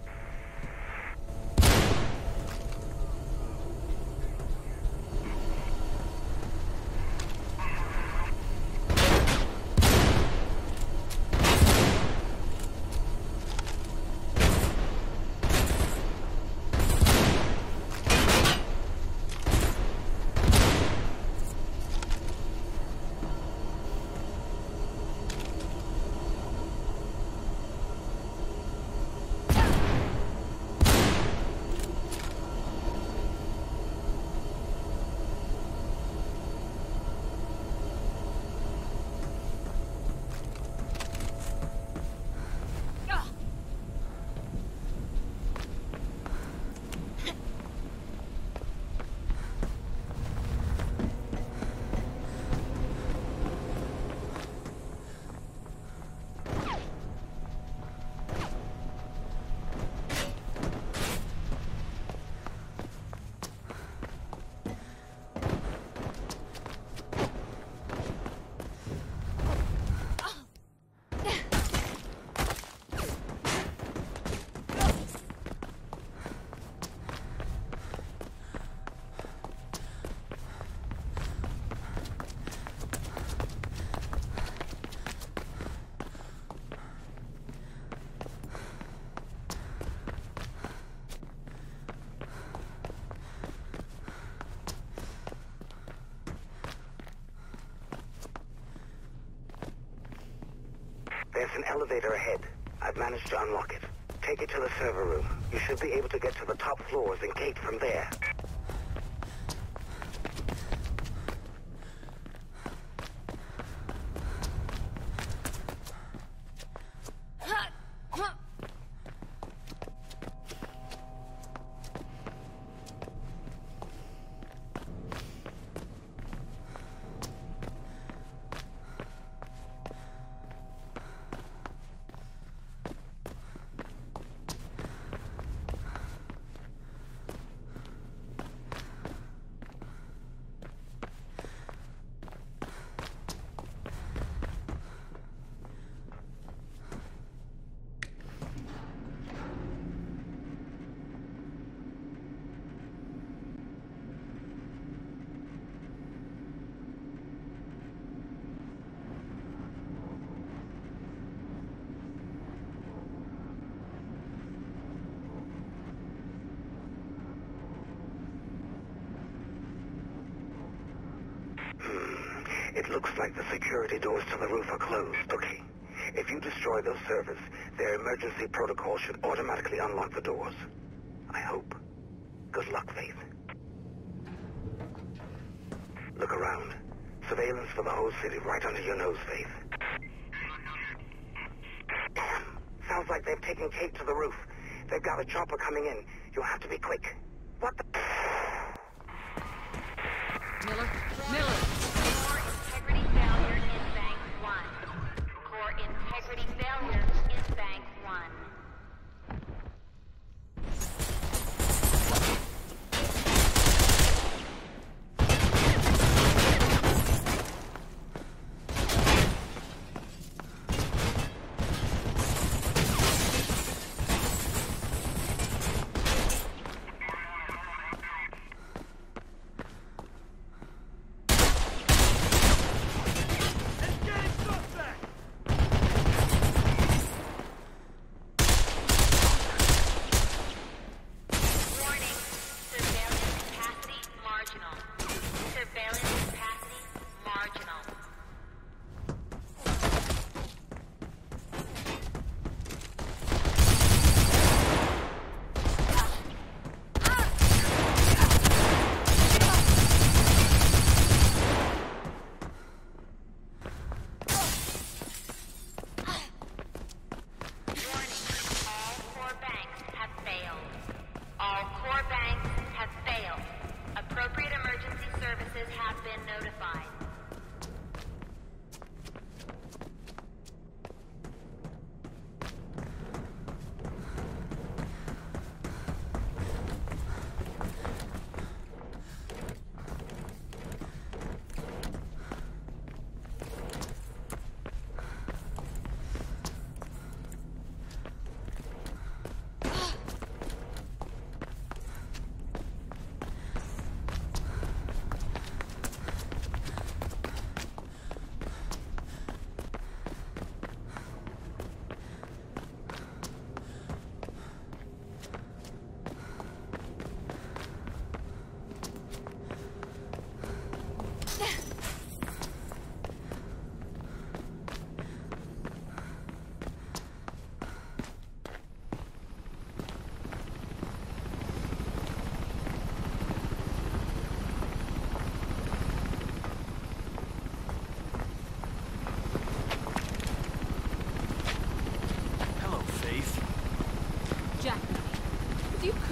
There's an elevator ahead. I've managed to unlock it. Take it to the server room. You should be able to get to the top floors and gate from there. It looks like the security doors to the roof are closed. Okay. If you destroy those servers, their emergency protocol should automatically unlock the doors. I hope. Good luck, Faith. Look around. Surveillance for the whole city right under your nose, Faith. Damn. Sounds like they've taken Kate to the roof. They've got a chopper coming in. You'll have to be quick. What the... Miller? Miller! Core integrity failure in Bank one. Core integrity failure in Bank one.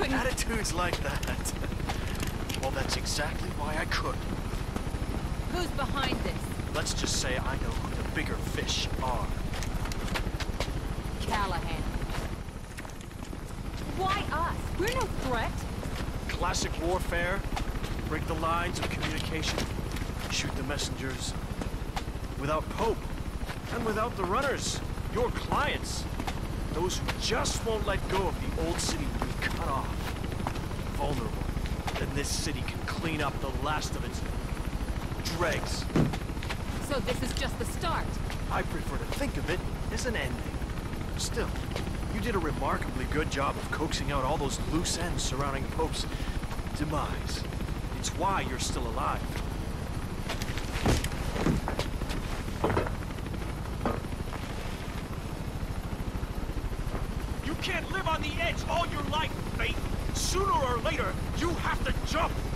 couldn't... Attitudes like that. Well, that's exactly why I could. Who's behind this? Let's just say I know who the bigger fish are. Callahan. Why us? We're no threat. Classic warfare. Break the lines of communication. Shoot the messengers. Without Pope. And without the runners. Your clients. Those who just won't let go of the old city will be cut off. Vulnerable. Then this city can clean up the last of its dregs. So this is just the start? I prefer to think of it as an ending. Still, you did a remarkably good job of coaxing out all those loose ends surrounding Pope's demise. It's why you're still alive. You can't live on the edge all your life, Faith. Sooner or later, you have to jump.